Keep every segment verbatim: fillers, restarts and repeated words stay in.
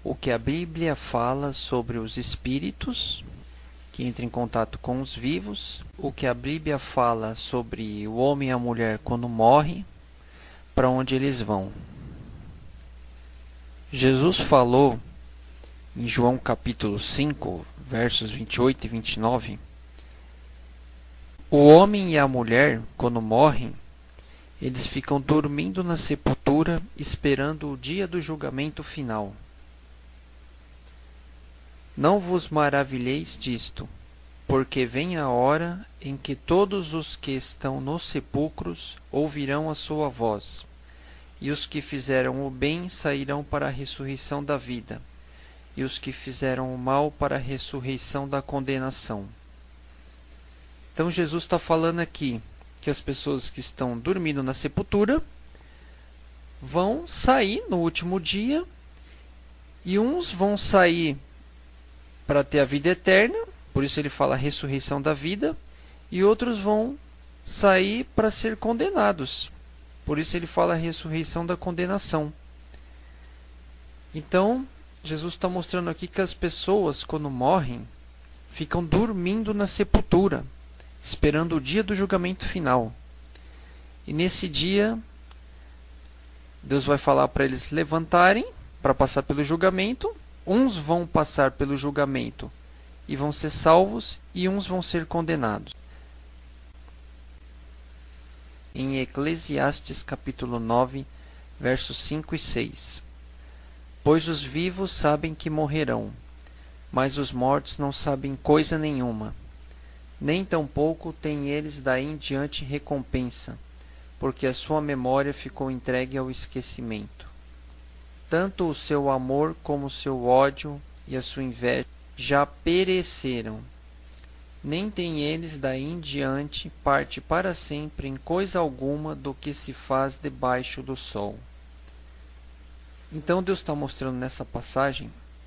o que a Bíblia fala sobre os espíritos que entram em contato com os vivos, o que a Bíblia fala sobre o homem e a mulher quando morrem, para onde eles vão. Jesus falou em João capítulo cinco, versos vinte e oito e vinte e nove, o homem e a mulher, quando morrem, eles ficam dormindo na sepultura, esperando o dia do julgamento final. Não vos maravilheis disto, porque vem a hora em que todos os que estão nos sepulcros ouvirão a sua voz, e os que fizeram o bem sairão para a ressurreição da vida, e os que fizeram o mal para a ressurreição da condenação. Então Jesus está falando aqui que as pessoas que estão dormindo na sepultura vão sair no último dia, e uns vão sair para ter a vida eterna, por isso ele fala ressurreição da vida, e outros vão sair para ser condenados, por isso ele fala ressurreição da condenação. Então, Jesus está mostrando aqui que as pessoas, quando morrem, ficam dormindo na sepultura, esperando o dia do julgamento final. E nesse dia, Deus vai falar para eles levantarem para passar pelo julgamento. Uns vão passar pelo julgamento e vão ser salvos, e uns vão ser condenados. Em Eclesiastes capítulo nove, versos cinco e seis. Pois os vivos sabem que morrerão, mas os mortos não sabem coisa nenhuma. Nem tampouco têm eles daí em diante recompensa, porque a sua memória ficou entregue ao esquecimento. Tanto o seu amor como o seu ódio e a sua inveja já pereceram. Nem têm eles daí em diante parte para sempre em coisa alguma do que se faz debaixo do sol. Então Deus está mostrando nessa passagem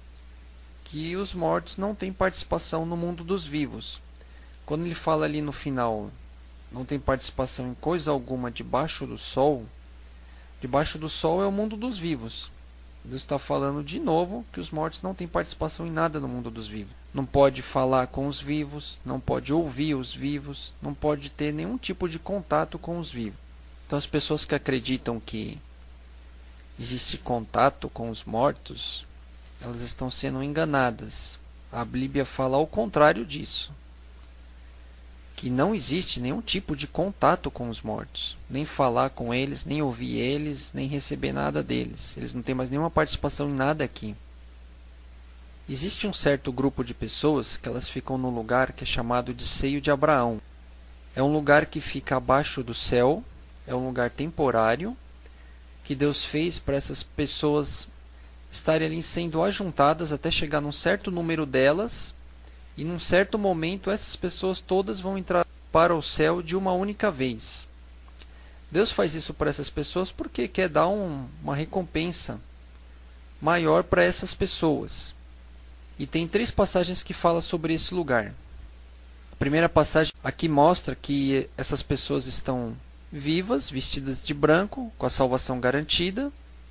que os mortos não têm participação no mundo dos vivos. Quando ele fala ali no final, não tem participação em coisa alguma debaixo do sol, debaixo do sol é o mundo dos vivos. Deus está falando de novo que os mortos não têm participação em nada no mundo dos vivos. Não pode falar com os vivos, não pode ouvir os vivos, não pode ter nenhum tipo de contato com os vivos. Então as pessoas que acreditam que existe contato com os mortos, elas estão sendo enganadas. A Bíblia fala ao contrário disso, que não existe nenhum tipo de contato com os mortos, nem falar com eles, nem ouvir eles, nem receber nada deles. Eles não têm mais nenhuma participação em nada aqui. Existe um certo grupo de pessoas que elas ficam num lugar que é chamado de seio de Abraão. É um lugar que fica abaixo do céu, é um lugar temporário, que Deus fez para essas pessoas estarem ali sendo ajuntadas até chegar num certo número delas, e num certo momento essas pessoas todas vão entrar para o céu de uma única vez. Deus faz isso para essas pessoas porque quer dar um, uma recompensa maior para essas pessoas. E tem três passagens que falam sobre esse lugar. A primeira passagem aqui mostra que essas pessoas estão vivas, vestidas de branco, com a salvação garantida,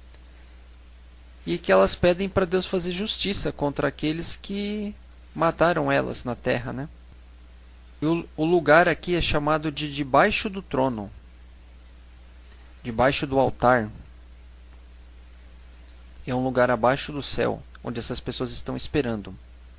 e que elas pedem para Deus fazer justiça contra aqueles que mataram elas na terra, né? E o, o lugar aqui é chamado de debaixo do trono, debaixo do altar. É um lugar abaixo do céu, onde essas pessoas estão esperando.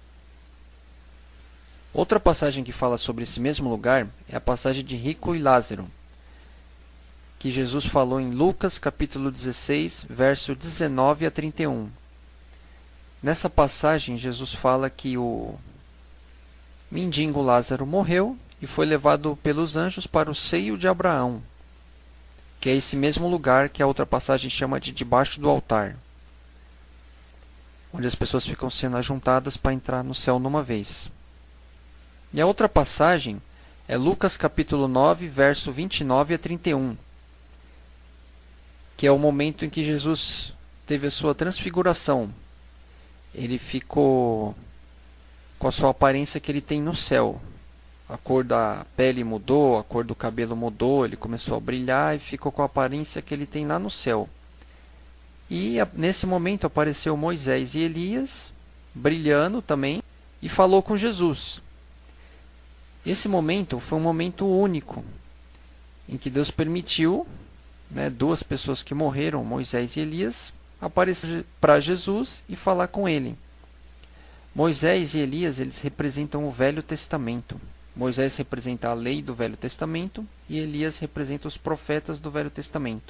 Outra passagem que fala sobre esse mesmo lugar é a passagem de Rico e Lázaro, que Jesus falou em Lucas capítulo dezesseis, verso dezenove a trinta e um. Nessa passagem, Jesus fala que o mendigo Lázaro morreu e foi levado pelos anjos para o seio de Abraão, que é esse mesmo lugar que a outra passagem chama de debaixo do altar, onde as pessoas ficam sendo ajuntadas para entrar no céu numa vez. E a outra passagem é Lucas capítulo nove, verso vinte e nove a trinta e um, que é o momento em que Jesus teve a sua transfiguração. Ele ficou com a sua aparência que ele tem no céu. A cor da pele mudou, a cor do cabelo mudou, ele começou a brilhar e ficou com a aparência que ele tem lá no céu. E nesse momento apareceu Moisés e Elias, brilhando também, e falou com Jesus. Esse momento foi um momento único, em que Deus permitiu, né, duas pessoas que morreram, Moisés e Elias, aparecer para Jesus e falar com ele. Moisés e Elias, eles representam o Velho Testamento. Moisés representa a lei do Velho Testamento e Elias representa os profetas do Velho Testamento.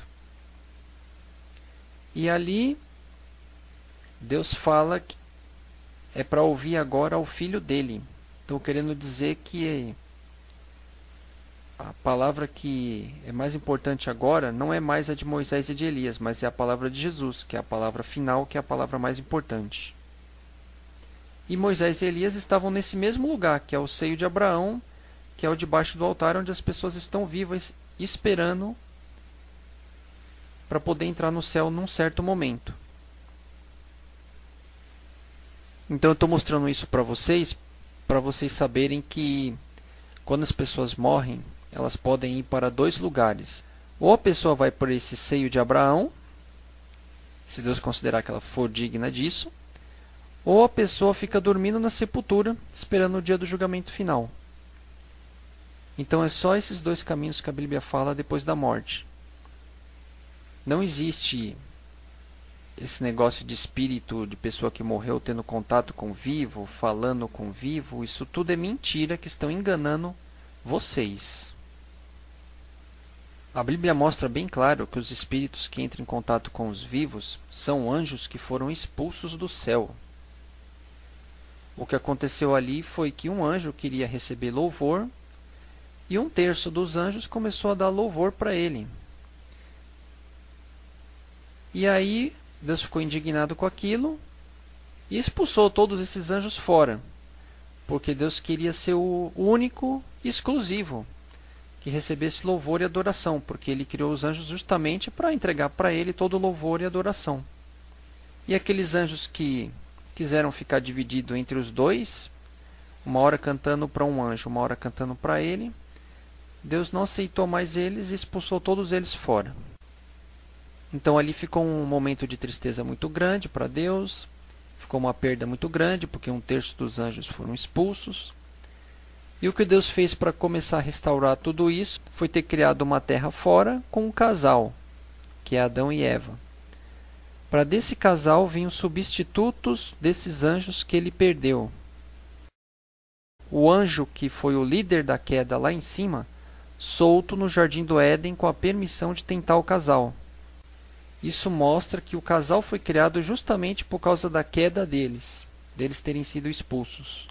E ali, Deus fala que é para ouvir agora o filho dele. Então, querendo dizer que a palavra que é mais importante agora não é mais a de Moisés e de Elias, mas é a palavra de Jesus, que é a palavra final, que é a palavra mais importante. E Moisés e Elias estavam nesse mesmo lugar, que é o seio de Abraão, que é o debaixo do altar, onde as pessoas estão vivas, esperando para poder entrar no céu num certo momento. Então eu estou mostrando isso para vocês, para vocês saberem que quando as pessoas morrem, elas podem ir para dois lugares. Ou a pessoa vai por esse seio de Abraão, se Deus considerar que ela for digna disso, ou a pessoa fica dormindo na sepultura, esperando o dia do julgamento final. Então é só esses dois caminhos que a Bíblia fala depois da morte. Não existe esse negócio de espírito de pessoa que morreu tendo contato com o vivo, falando com o vivo. Isso tudo é mentira, que estão enganando vocês. A Bíblia mostra bem claro que os espíritos que entram em contato com os vivos são anjos que foram expulsos do céu. O que aconteceu ali foi que um anjo queria receber louvor e um terço dos anjos começou a dar louvor para ele. E aí Deus ficou indignado com aquilo e expulsou todos esses anjos fora, porque Deus queria ser o único e exclusivo que recebesse louvor e adoração, porque ele criou os anjos justamente para entregar para ele todo o louvor e adoração. E aqueles anjos que quiseram ficar divididos entre os dois, uma hora cantando para um anjo, uma hora cantando para ele, Deus não aceitou mais eles e expulsou todos eles fora. Então ali ficou um momento de tristeza muito grande para Deus, ficou uma perda muito grande, porque um terço dos anjos foram expulsos. E o que Deus fez para começar a restaurar tudo isso foi ter criado uma terra fora com um casal, que é Adão e Eva. Para desse casal vinham substitutos desses anjos que ele perdeu. O anjo que foi o líder da queda lá em cima, solto no jardim do Éden com a permissão de tentar o casal. Isso mostra que o casal foi criado justamente por causa da queda deles, deles terem sido expulsos.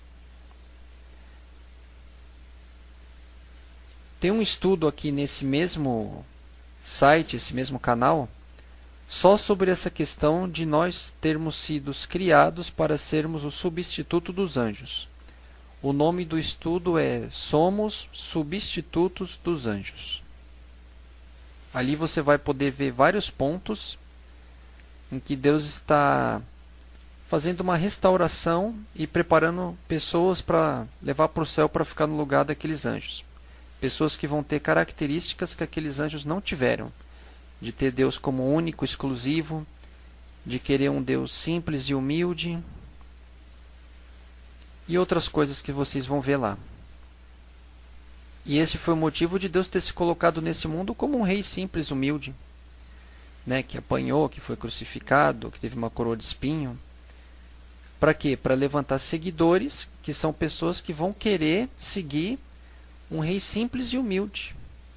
Tem um estudo aqui nesse mesmo site, esse mesmo canal, só sobre essa questão de nós termos sido criados para sermos o substituto dos anjos. O nome do estudo é Somos Substitutos dos Anjos. Ali você vai poder ver vários pontos em que Deus está fazendo uma restauração e preparando pessoas para levar para o céu para ficar no lugar daqueles anjos. Pessoas que vão ter características que aqueles anjos não tiveram. De ter Deus como único, exclusivo, de querer um Deus simples e humilde, e outras coisas que vocês vão ver lá. E esse foi o motivo de Deus ter se colocado nesse mundo como um rei simples, humilde, né, que apanhou, que foi crucificado, que teve uma coroa de espinho. Para quê? Para levantar seguidores, que são pessoas que vão querer seguir um rei simples e humilde.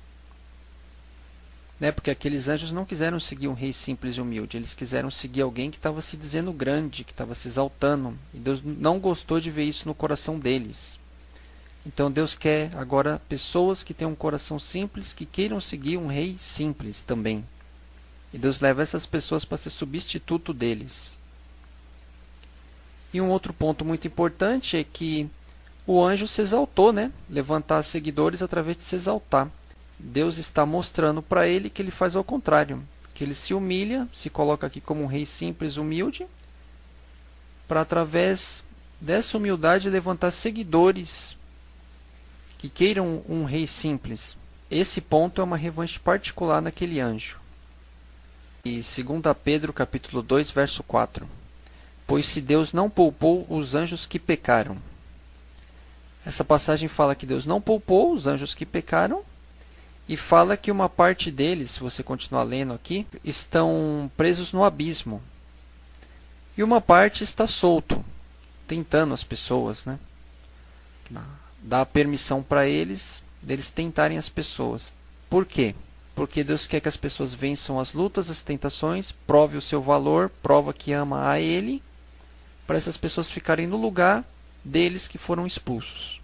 Né? Porque aqueles anjos não quiseram seguir um rei simples e humilde, eles quiseram seguir alguém que estava se dizendo grande, que estava se exaltando. E Deus não gostou de ver isso no coração deles. Então Deus quer agora pessoas que tenham um coração simples, que queiram seguir um rei simples também. E Deus leva essas pessoas para ser substituto deles. E um outro ponto muito importante é que o anjo se exaltou, né? Levantar seguidores através de se exaltar. Deus está mostrando para ele que ele faz ao contrário, que ele se humilha, se coloca aqui como um rei simples, humilde, para através dessa humildade levantar seguidores que queiram um rei simples. Esse ponto é uma revanche particular naquele anjo. E segunda Pedro, capítulo dois, verso quatro. Pois se Deus não poupou os anjos que pecaram. Essa passagem fala que Deus não poupou os anjos que pecaram e fala que uma parte deles, se você continuar lendo aqui, estão presos no abismo. E uma parte está solto, tentando as pessoas, né? Dá permissão para eles, deles tentarem as pessoas. Por quê? Porque Deus quer que as pessoas vençam as lutas, as tentações, prove o seu valor, prova que ama a Ele, para essas pessoas ficarem no lugar deles que foram expulsos.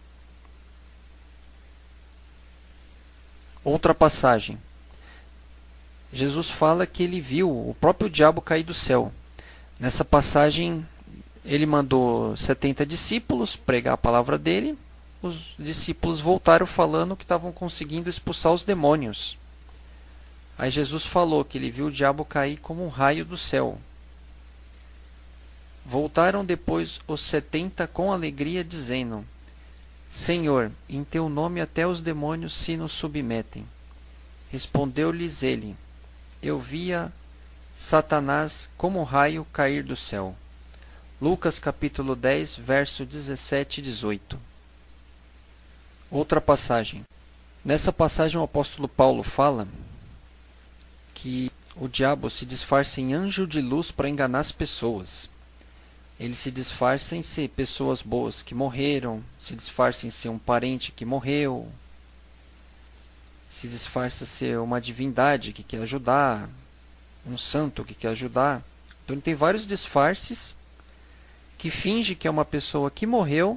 Outra passagem. Jesus fala que ele viu o próprio diabo cair do céu. Nessa passagem, ele mandou setenta discípulos pregar a palavra dele. Os discípulos voltaram falando que estavam conseguindo expulsar os demônios. Aí Jesus falou que ele viu o diabo cair como um raio do céu. Voltaram depois os setenta com alegria, dizendo: Senhor, em teu nome até os demônios se nos submetem. Respondeu-lhes ele: Eu via Satanás como um raio cair do céu. Lucas capítulo dez, verso dezessete e dezoito. Outra passagem. Nessa passagem o apóstolo Paulo fala que o diabo se disfarça em anjo de luz para enganar as pessoas. Ele se disfarça em ser pessoas boas que morreram, se disfarça em ser um parente que morreu, se disfarça ser uma divindade que quer ajudar, um santo que quer ajudar. Então ele tem vários disfarces que finge que é uma pessoa que morreu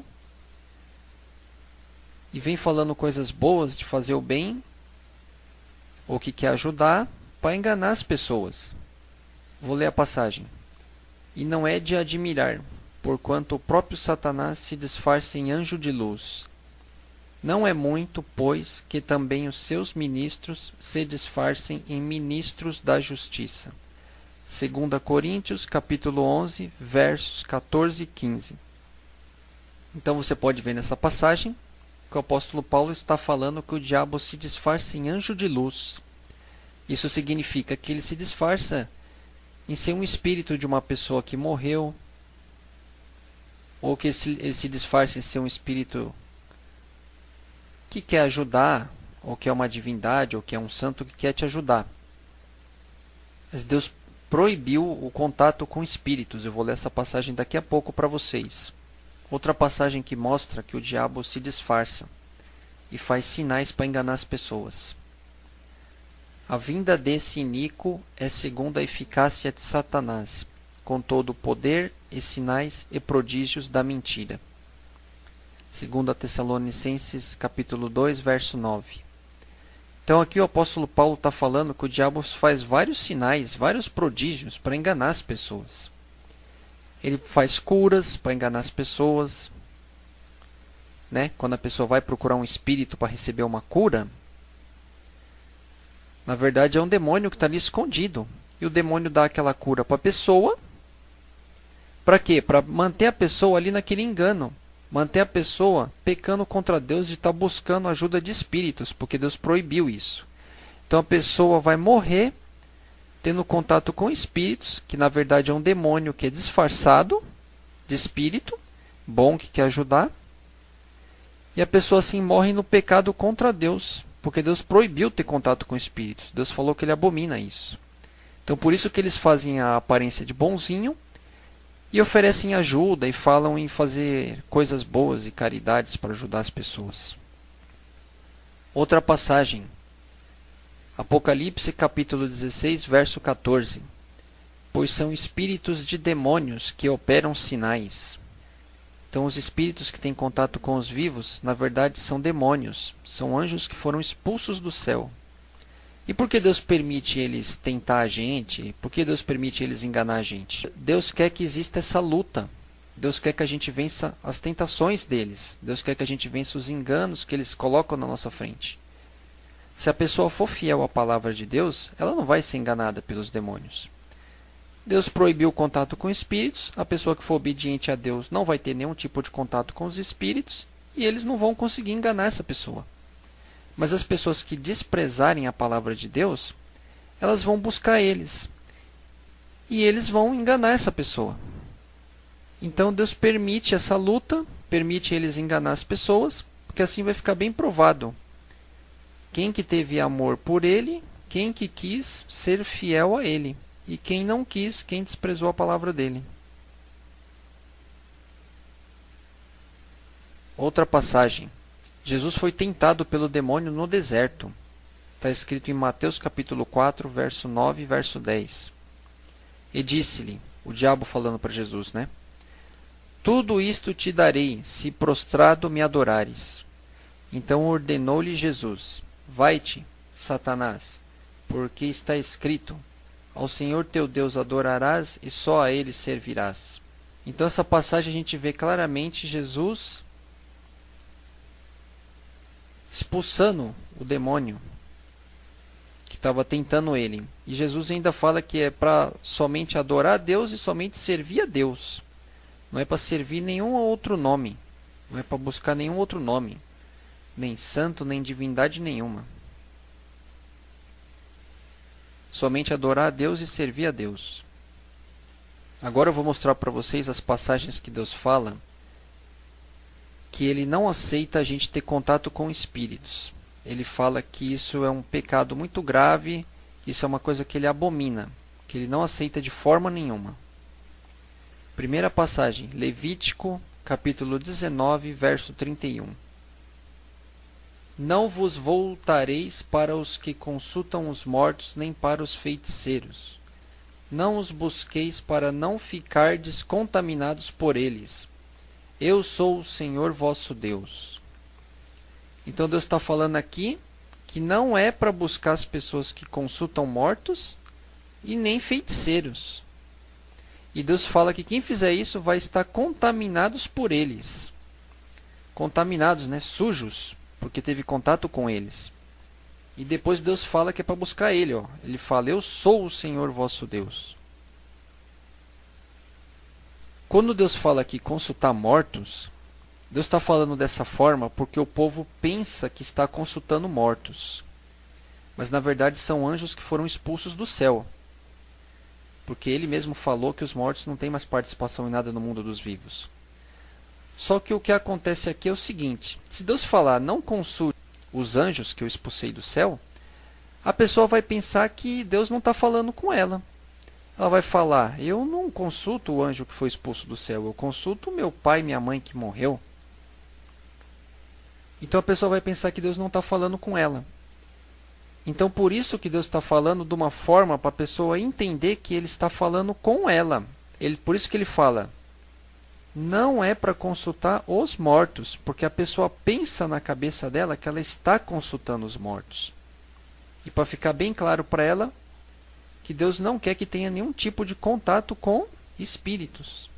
e vem falando coisas boas de fazer o bem ou que quer ajudar para enganar as pessoas. Vou ler a passagem. E não é de admirar, porquanto o próprio Satanás se disfarça em anjo de luz. Não é muito, pois, que também os seus ministros se disfarcem em ministros da justiça. segunda Coríntios, capítulo onze, versos quatorze e quinze. Então você pode ver nessa passagem que o apóstolo Paulo está falando que o diabo se disfarça em anjo de luz. Isso significa que ele se disfarça em ser um espírito de uma pessoa que morreu, ou que ele se disfarça em ser um espírito que quer ajudar, ou que é uma divindade, ou que é um santo que quer te ajudar. Mas Deus proibiu o contato com espíritos. Eu vou ler essa passagem daqui a pouco para vocês. Outra passagem que mostra que o diabo se disfarça e faz sinais para enganar as pessoas. A vinda desse iníquo é segundo a eficácia de Satanás, com todo o poder e sinais e prodígios da mentira. segunda Tessalonicenses, capítulo dois, verso nove. Então aqui o apóstolo Paulo está falando que o diabo faz vários sinais, vários prodígios para enganar as pessoas. Ele faz curas para enganar as pessoas. Né? Quando a pessoa vai procurar um espírito para receber uma cura, na verdade é um demônio que está ali escondido. E o demônio dá aquela cura para a pessoa. Para quê? Para manter a pessoa ali naquele engano. Manter a pessoa pecando contra Deus de estar tá buscando ajuda de espíritos. Porque Deus proibiu isso. Então a pessoa vai morrer tendo contato com espíritos. Que na verdade é um demônio que é disfarçado de espírito. Bom, que quer ajudar. E a pessoa assim morre no pecado contra Deus. Porque Deus proibiu ter contato com espíritos. Deus falou que ele abomina isso. Então por isso que eles fazem a aparência de bonzinho e oferecem ajuda e falam em fazer coisas boas e caridades para ajudar as pessoas. Outra passagem. Apocalipse capítulo dezesseis, verso quatorze. Pois são espíritos de demônios que operam sinais. Então os espíritos que têm contato com os vivos, na verdade são demônios, são anjos que foram expulsos do céu. E por que Deus permite eles tentar a gente? Por que Deus permite eles enganar a gente? Deus quer que exista essa luta. Deus quer que a gente vença as tentações deles. Deus quer que a gente vença os enganos que eles colocam na nossa frente. Se a pessoa for fiel à palavra de Deus, ela não vai ser enganada pelos demônios. Deus proibiu o contato com espíritos, a pessoa que for obediente a Deus não vai ter nenhum tipo de contato com os espíritos e eles não vão conseguir enganar essa pessoa. Mas as pessoas que desprezarem a palavra de Deus, elas vão buscar eles. e eles vão enganar essa pessoa. Então Deus permite essa luta, permite eles enganar as pessoas, porque assim vai ficar bem provado quem que teve amor por ele, quem que quis ser fiel a ele, e quem não quis, quem desprezou a palavra dele. Outra passagem. Jesus foi tentado pelo demônio no deserto. Está escrito em Mateus capítulo quatro, verso nove e verso dez. E disse-lhe, o diabo falando para Jesus, né? Tudo isto te darei, se prostrado me adorares. Então ordenou-lhe Jesus, vai-te, Satanás, porque está escrito, ao Senhor teu Deus adorarás e só a ele servirás. Então essa passagem a gente vê claramente Jesus expulsando o demônio que estava tentando ele. E Jesus ainda fala que é para somente adorar a Deus e somente servir a Deus. Não é para servir nenhum outro nome. Não é para buscar nenhum outro nome. Nem santo, nem divindade nenhuma. Somente adorar a Deus e servir a Deus. Agora eu vou mostrar para vocês as passagens que Deus fala que ele não aceita a gente ter contato com espíritos. Ele fala que isso é um pecado muito grave, que isso é uma coisa que ele abomina, que ele não aceita de forma nenhuma. Primeira passagem, Levítico, capítulo dezenove, verso trinta e um. Não vos voltareis para os que consultam os mortos, nem para os feiticeiros. Não os busqueis para não ficardes contaminados por eles. Eu sou o Senhor vosso Deus. Então Deus está falando aqui que não é para buscar as pessoas que consultam mortos e nem feiticeiros. E Deus fala que quem fizer isso vai estar contaminados por eles. Contaminados, né? Sujos, porque teve contato com eles. E depois Deus fala que é para buscar ele. Ó. Ele fala, eu sou o Senhor vosso Deus. Quando Deus fala aqui consultar mortos, Deus está falando dessa forma porque o povo pensa que está consultando mortos. Mas na verdade são anjos que foram expulsos do céu. Porque ele mesmo falou que os mortos não têm mais participação em nada no mundo dos vivos. Só que o que acontece aqui é o seguinte, se Deus falar não consulte os anjos que eu expulsei do céu, a pessoa vai pensar que Deus não está falando com ela. Ela vai falar, eu não consulto o anjo que foi expulso do céu, eu consulto meu pai e minha mãe que morreu. Então a pessoa vai pensar que Deus não está falando com ela. Então por isso que Deus está falando de uma forma para a pessoa entender que Ele está falando com ela. Ele, por isso que Ele fala, não é para consultar os mortos, porque a pessoa pensa na cabeça dela que ela está consultando os mortos. E para ficar bem claro para ela, que Deus não quer que tenha nenhum tipo de contato com espíritos.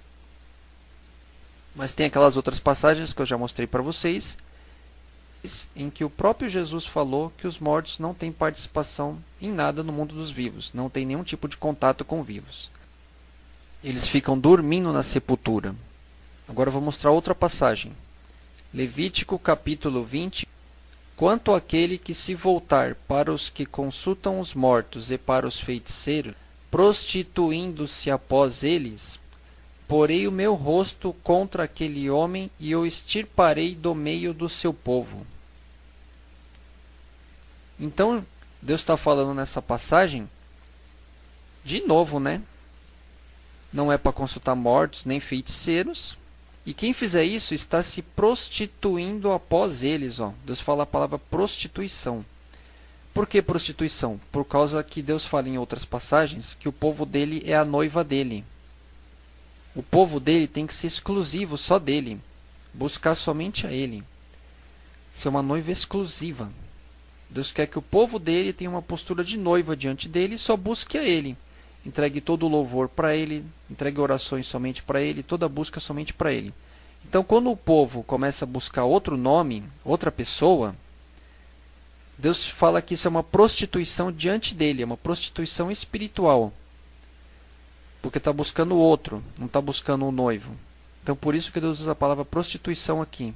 Mas tem aquelas outras passagens que eu já mostrei para vocês, em que o próprio Jesus falou que os mortos não têm participação em nada no mundo dos vivos, não tem nenhum tipo de contato com vivos. Eles ficam dormindo na sepultura. Agora eu vou mostrar outra passagem. Levítico capítulo vinte. Quanto àquele que se voltar para os que consultam os mortos e para os feiticeiros, prostituindo-se após eles, porei o meu rosto contra aquele homem e o extirparei do meio do seu povo. Então, Deus está falando nessa passagem, de novo, né? Não é para consultar mortos nem feiticeiros. E quem fizer isso está se prostituindo após eles. Ó. Deus fala a palavra prostituição. Por que prostituição? Por causa que Deus fala em outras passagens que o povo dele é a noiva dele. O povo dele tem que ser exclusivo só dele. Buscar somente a ele. Ser uma noiva exclusiva. Deus quer que o povo dele tenha uma postura de noiva diante dele e só busque a ele. Entregue todo o louvor para ele, entregue orações somente para ele, toda busca somente para ele. Então, quando o povo começa a buscar outro nome, outra pessoa, Deus fala que isso é uma prostituição diante dele, é uma prostituição espiritual. Porque está buscando o outro, não está buscando o noivo. Então, por isso que Deus usa a palavra prostituição aqui.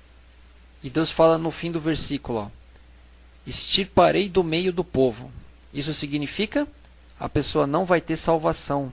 E Deus fala no fim do versículo, ó, extirparei do meio do povo. Isso significa a pessoa não vai ter salvação.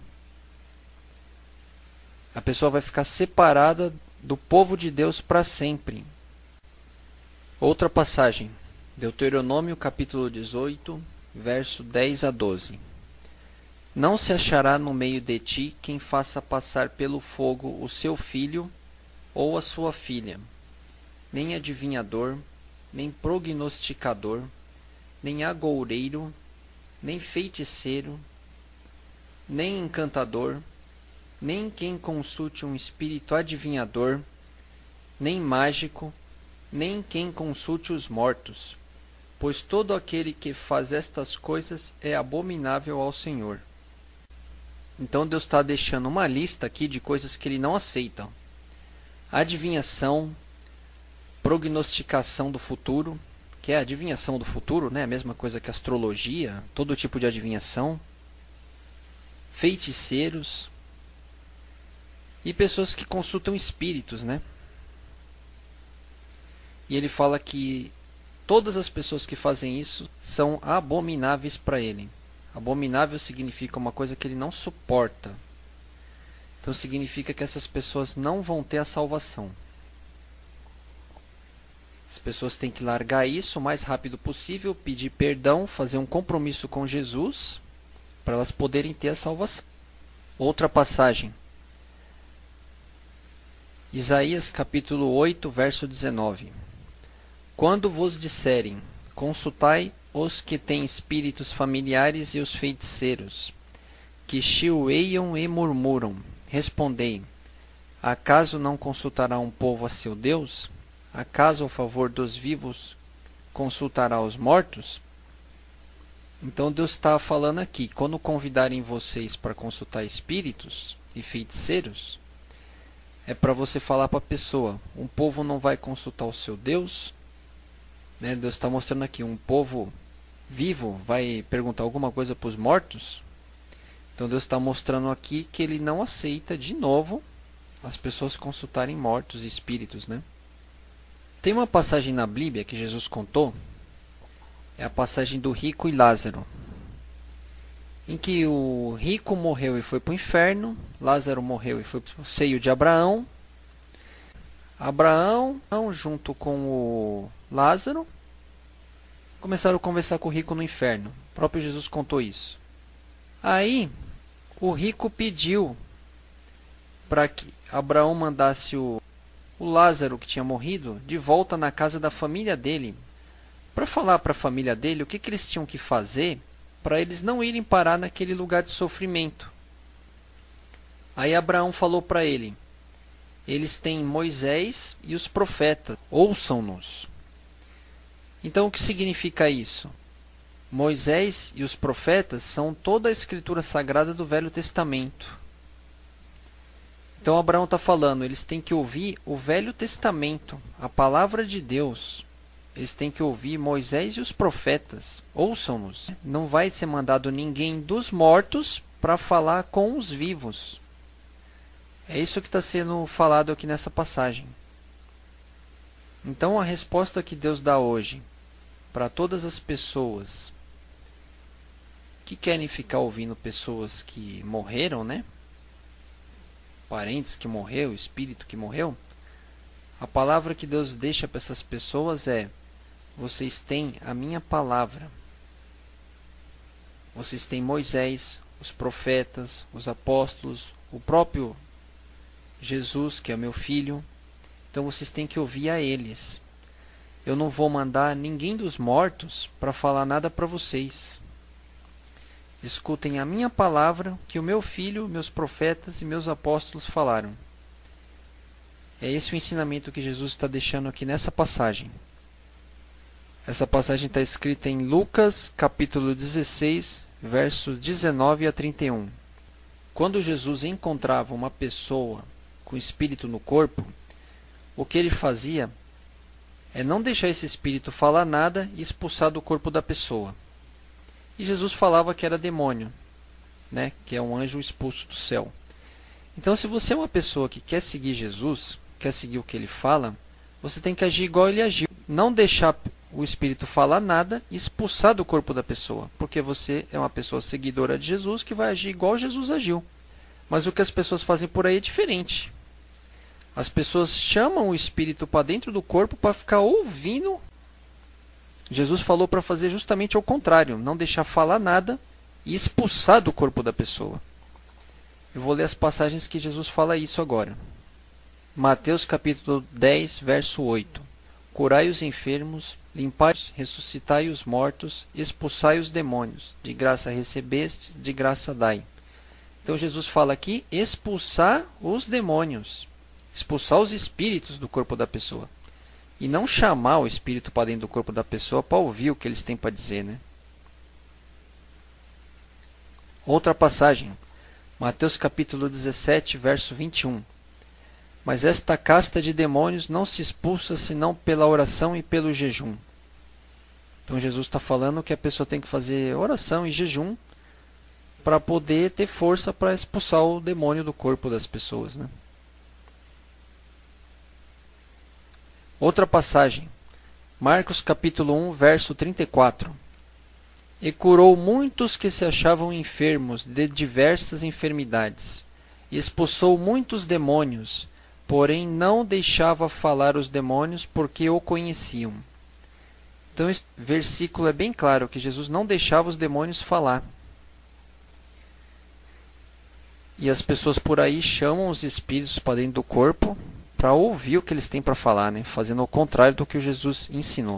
A pessoa vai ficar separada do povo de Deus para sempre. Outra passagem, Deuteronômio capítulo dezoito, verso dez a doze. Não se achará no meio de ti quem faça passar pelo fogo o seu filho ou a sua filha, nem adivinhador, nem prognosticador, nem agoureiro, nem feiticeiro, nem encantador, nem quem consulte um espírito adivinhador, nem mágico, nem quem consulte os mortos, pois todo aquele que faz estas coisas é abominável ao Senhor. Então Deus está deixando uma lista aqui de coisas que ele não aceita. Adivinhação, prognosticação do futuro, que é a adivinhação do futuro, né? A mesma coisa que astrologia, todo tipo de adivinhação. Feiticeiros e pessoas que consultam espíritos, né? E ele fala que todas as pessoas que fazem isso são abomináveis para ele. Abominável significa uma coisa que ele não suporta. Então significa que essas pessoas não vão ter a salvação. As pessoas têm que largar isso o mais rápido possível, pedir perdão, fazer um compromisso com Jesus, para elas poderem ter a salvação. Outra passagem. Isaías capítulo oito, verso dezenove. Quando vos disserem, consultai os que têm espíritos familiares e os feiticeiros, que chilreiam e murmuram, respondei, acaso não consultará um povo a seu Deus? Acaso, ao favor dos vivos, consultará os mortos? Então Deus está falando aqui, quando convidarem vocês para consultar espíritos e feiticeiros, é para você falar para a pessoa, um povo não vai consultar o seu Deus? Né? Deus está mostrando aqui, um povo vivo vai perguntar alguma coisa para os mortos? Então Deus está mostrando aqui que ele não aceita de novo as pessoas consultarem mortos e espíritos, né? Tem uma passagem na Bíblia que Jesus contou, é a passagem do rico e Lázaro, em que o rico morreu e foi para o inferno, Lázaro morreu e foi para o seio de Abraão. Abraão, junto com o Lázaro, começaram a conversar com o rico no inferno. O próprio Jesus contou isso. Aí, o rico pediu para que Abraão mandasse o o Lázaro, que tinha morrido, de volta na casa da família dele, para falar para a família dele o que, que eles tinham que fazer para eles não irem parar naquele lugar de sofrimento. Aí Abraão falou para ele, eles têm Moisés e os profetas, ouçam-nos. Então o que significa isso? Moisés e os profetas são toda a escritura sagrada do Velho Testamento. Então Abraão está falando, eles têm que ouvir o Velho Testamento, a palavra de Deus. Eles têm que ouvir Moisés e os profetas. Ouçam-nos. Não vai ser mandado ninguém dos mortos para falar com os vivos. É isso que está sendo falado aqui nessa passagem. Então a resposta que Deus dá hoje para todas as pessoas que querem ficar ouvindo pessoas que morreram, né? Parentes que morreu, espírito que morreu, a palavra que Deus deixa para essas pessoas é: vocês têm a minha palavra. Vocês têm Moisés, os profetas, os apóstolos, o próprio Jesus, que é meu filho. Então vocês têm que ouvir a eles. Eu não vou mandar ninguém dos mortos para falar nada para vocês. Escutem a minha palavra, que o meu filho, meus profetas e meus apóstolos falaram. É esse o ensinamento que Jesus está deixando aqui nessa passagem. Essa passagem está escrita em Lucas, capítulo dezesseis, versos dezenove a trinta e um. Quando Jesus encontrava uma pessoa com espírito no corpo, o que ele fazia é não deixar esse espírito falar nada e expulsar do corpo da pessoa. E Jesus falava que era demônio, né? Que é um anjo expulso do céu. Então, se você é uma pessoa que quer seguir Jesus, quer seguir o que ele fala, você tem que agir igual ele agiu. Não deixar o espírito falar nada e expulsar do corpo da pessoa, porque você é uma pessoa seguidora de Jesus que vai agir igual Jesus agiu. Mas o que as pessoas fazem por aí é diferente. As pessoas chamam o espírito para dentro do corpo para ficar ouvindo. Jesus falou para fazer justamente ao contrário, não deixar falar nada e expulsar do corpo da pessoa. Eu vou ler as passagens que Jesus fala isso agora. Mateus capítulo dez, verso oito. Curai os enfermos, limpai, ressuscitai os mortos, expulsai os demônios. De graça recebeste, de graça dai. Então Jesus fala aqui, expulsar os demônios. Expulsar os espíritos do corpo da pessoa. E não chamar o espírito para dentro do corpo da pessoa para ouvir o que eles têm para dizer, né? Outra passagem. Mateus capítulo dezessete, verso vinte e um. Mas esta casta de demônios não se expulsa senão pela oração e pelo jejum. Então Jesus está falando que a pessoa tem que fazer oração e jejum para poder ter força para expulsar o demônio do corpo das pessoas, né? Outra passagem. Marcos capítulo um, verso trinta e quatro. E curou muitos que se achavam enfermos de diversas enfermidades, e expulsou muitos demônios, porém não deixava falar os demônios, porque o conheciam. Então esse versículo é bem claro, que Jesus não deixava os demônios falar. E as pessoas por aí chamam os espíritos para dentro do corpo, para ouvir o que eles têm para falar, né? Fazendo o contrário do que o Jesus ensinou.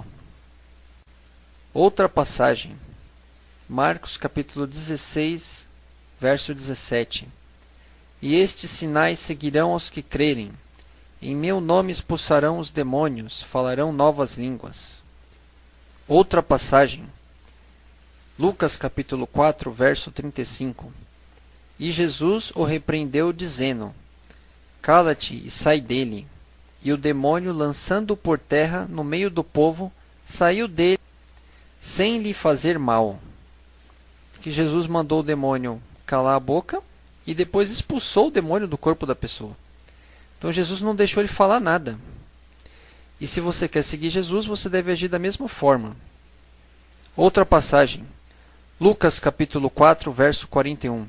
Outra passagem. Marcos capítulo dezesseis, verso dezessete. E estes sinais seguirão aos que crerem. Em meu nome expulsarão os demônios, falarão novas línguas. Outra passagem. Lucas capítulo quatro, verso trinta e cinco. E Jesus o repreendeu, dizendo: Cala-te e sai dele. E o demônio, lançando-o por terra no meio do povo, saiu dele, sem lhe fazer mal. Que Jesus mandou o demônio calar a boca e depois expulsou o demônio do corpo da pessoa. Então Jesus não deixou ele falar nada. E se você quer seguir Jesus, você deve agir da mesma forma. Outra passagem. Lucas capítulo quatro, verso quarenta e um.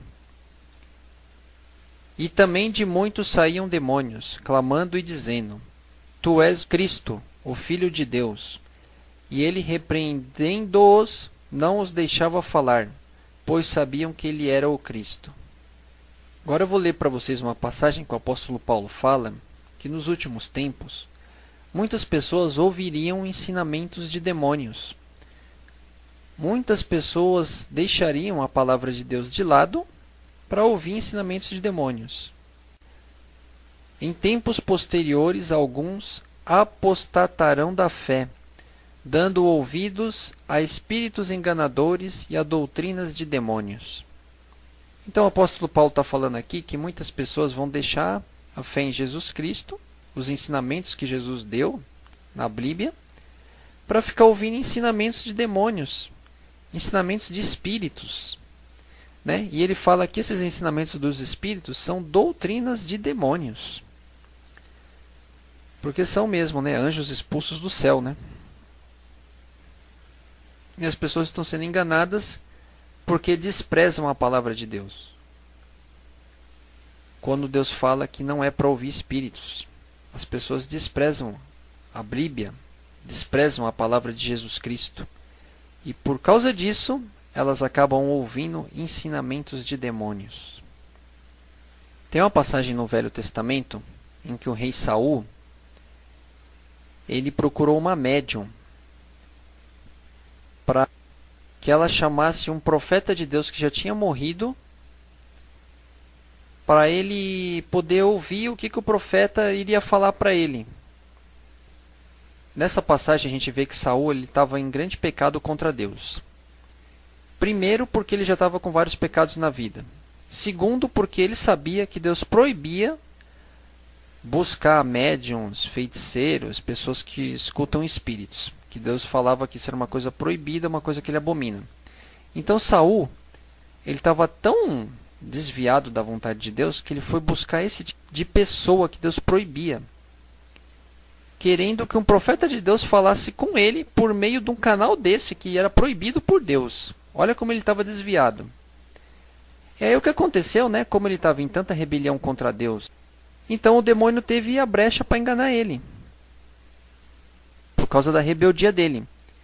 E também de muitos saíam demônios, clamando e dizendo: Tu és Cristo, o Filho de Deus. E ele, repreendendo-os, não os deixava falar, pois sabiam que ele era o Cristo. Agora eu vou ler para vocês uma passagem que o apóstolo Paulo fala, que nos últimos tempos, muitas pessoas ouviriam ensinamentos de demônios. Muitas pessoas deixariam a palavra de Deus de lado para ouvir ensinamentos de demônios. Em tempos posteriores, alguns apostatarão da fé, dando ouvidos a espíritos enganadores e a doutrinas de demônios. Então o apóstolo Paulo está falando aqui que muitas pessoas vão deixar a fé em Jesus Cristo, os ensinamentos que Jesus deu na Bíblia, para ficar ouvindo ensinamentos de demônios, ensinamentos de espíritos. Né? E ele fala que esses ensinamentos dos espíritos são doutrinas de demônios. Porque são mesmo, né? Anjos expulsos do céu. Né? E as pessoas estão sendo enganadas porque desprezam a palavra de Deus. Quando Deus fala que não é para ouvir espíritos. As pessoas desprezam a Bíblia, desprezam a palavra de Jesus Cristo. E por causa disso, elas acabam ouvindo ensinamentos de demônios. Tem uma passagem no Velho Testamento em que o rei Saul, ele procurou uma médium para que ela chamasse um profeta de Deus que já tinha morrido, para ele poder ouvir o que, que o profeta iria falar para ele. Nessa passagem a gente vê que Saul estava em grande pecado contra Deus. Primeiro, porque ele já estava com vários pecados na vida. Segundo, porque ele sabia que Deus proibia buscar médiums, feiticeiros, pessoas que escutam espíritos. Que Deus falava que isso era uma coisa proibida, uma coisa que ele abomina. Então Saul, ele estava tão desviado da vontade de Deus que ele foi buscar esse tipo de pessoa que Deus proibia. querendo que um profeta de Deus falasse com ele por meio de um canal desse que era proibido por Deus. Olha como ele estava desviado. E aí o que aconteceu, né? Como ele estava em tanta rebelião contra Deus, então o demônio teve a brecha para enganar ele, por causa da rebeldia dele.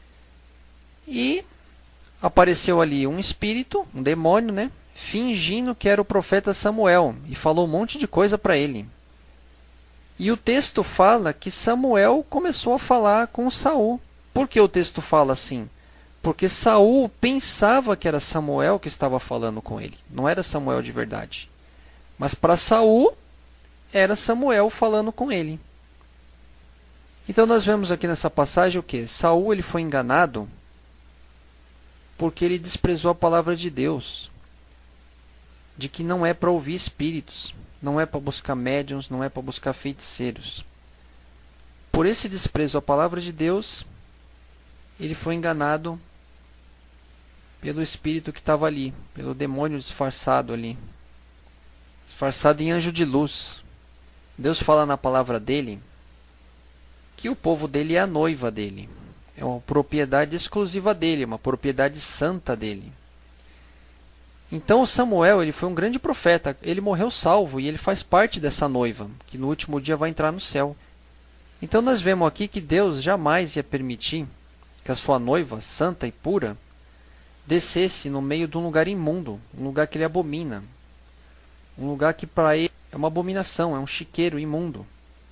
E apareceu ali um espírito, um demônio, né? Fingindo que era o profeta Samuel e falou um monte de coisa para ele. E o texto fala que Samuel começou a falar com Saul. Por que o texto fala assim? Porque Saul pensava que era Samuel que estava falando com ele. Não era Samuel de verdade. Mas para Saul, era Samuel falando com ele. Então nós vemos aqui nessa passagem o que? Saul ele foi enganado porque ele desprezou a palavra de Deus. De que não é para ouvir espíritos. Não é para buscar médiuns, não é para buscar feiticeiros. Por esse desprezo à palavra de Deus, ele foi enganado pelo espírito que estava ali, pelo demônio disfarçado ali, disfarçado em anjo de luz. Deus fala na palavra dele que o povo dele é a noiva dele, é uma propriedade exclusiva dele, uma propriedade santa dele. Então Samuel ele foi um grande profeta, ele morreu salvo e ele faz parte dessa noiva, que no último dia vai entrar no céu. Então nós vemos aqui que Deus jamais ia permitir que a sua noiva, santa e pura, descesse no meio de um lugar imundo, um lugar que ele abomina, um lugar que para ele é uma abominação, é um chiqueiro imundo.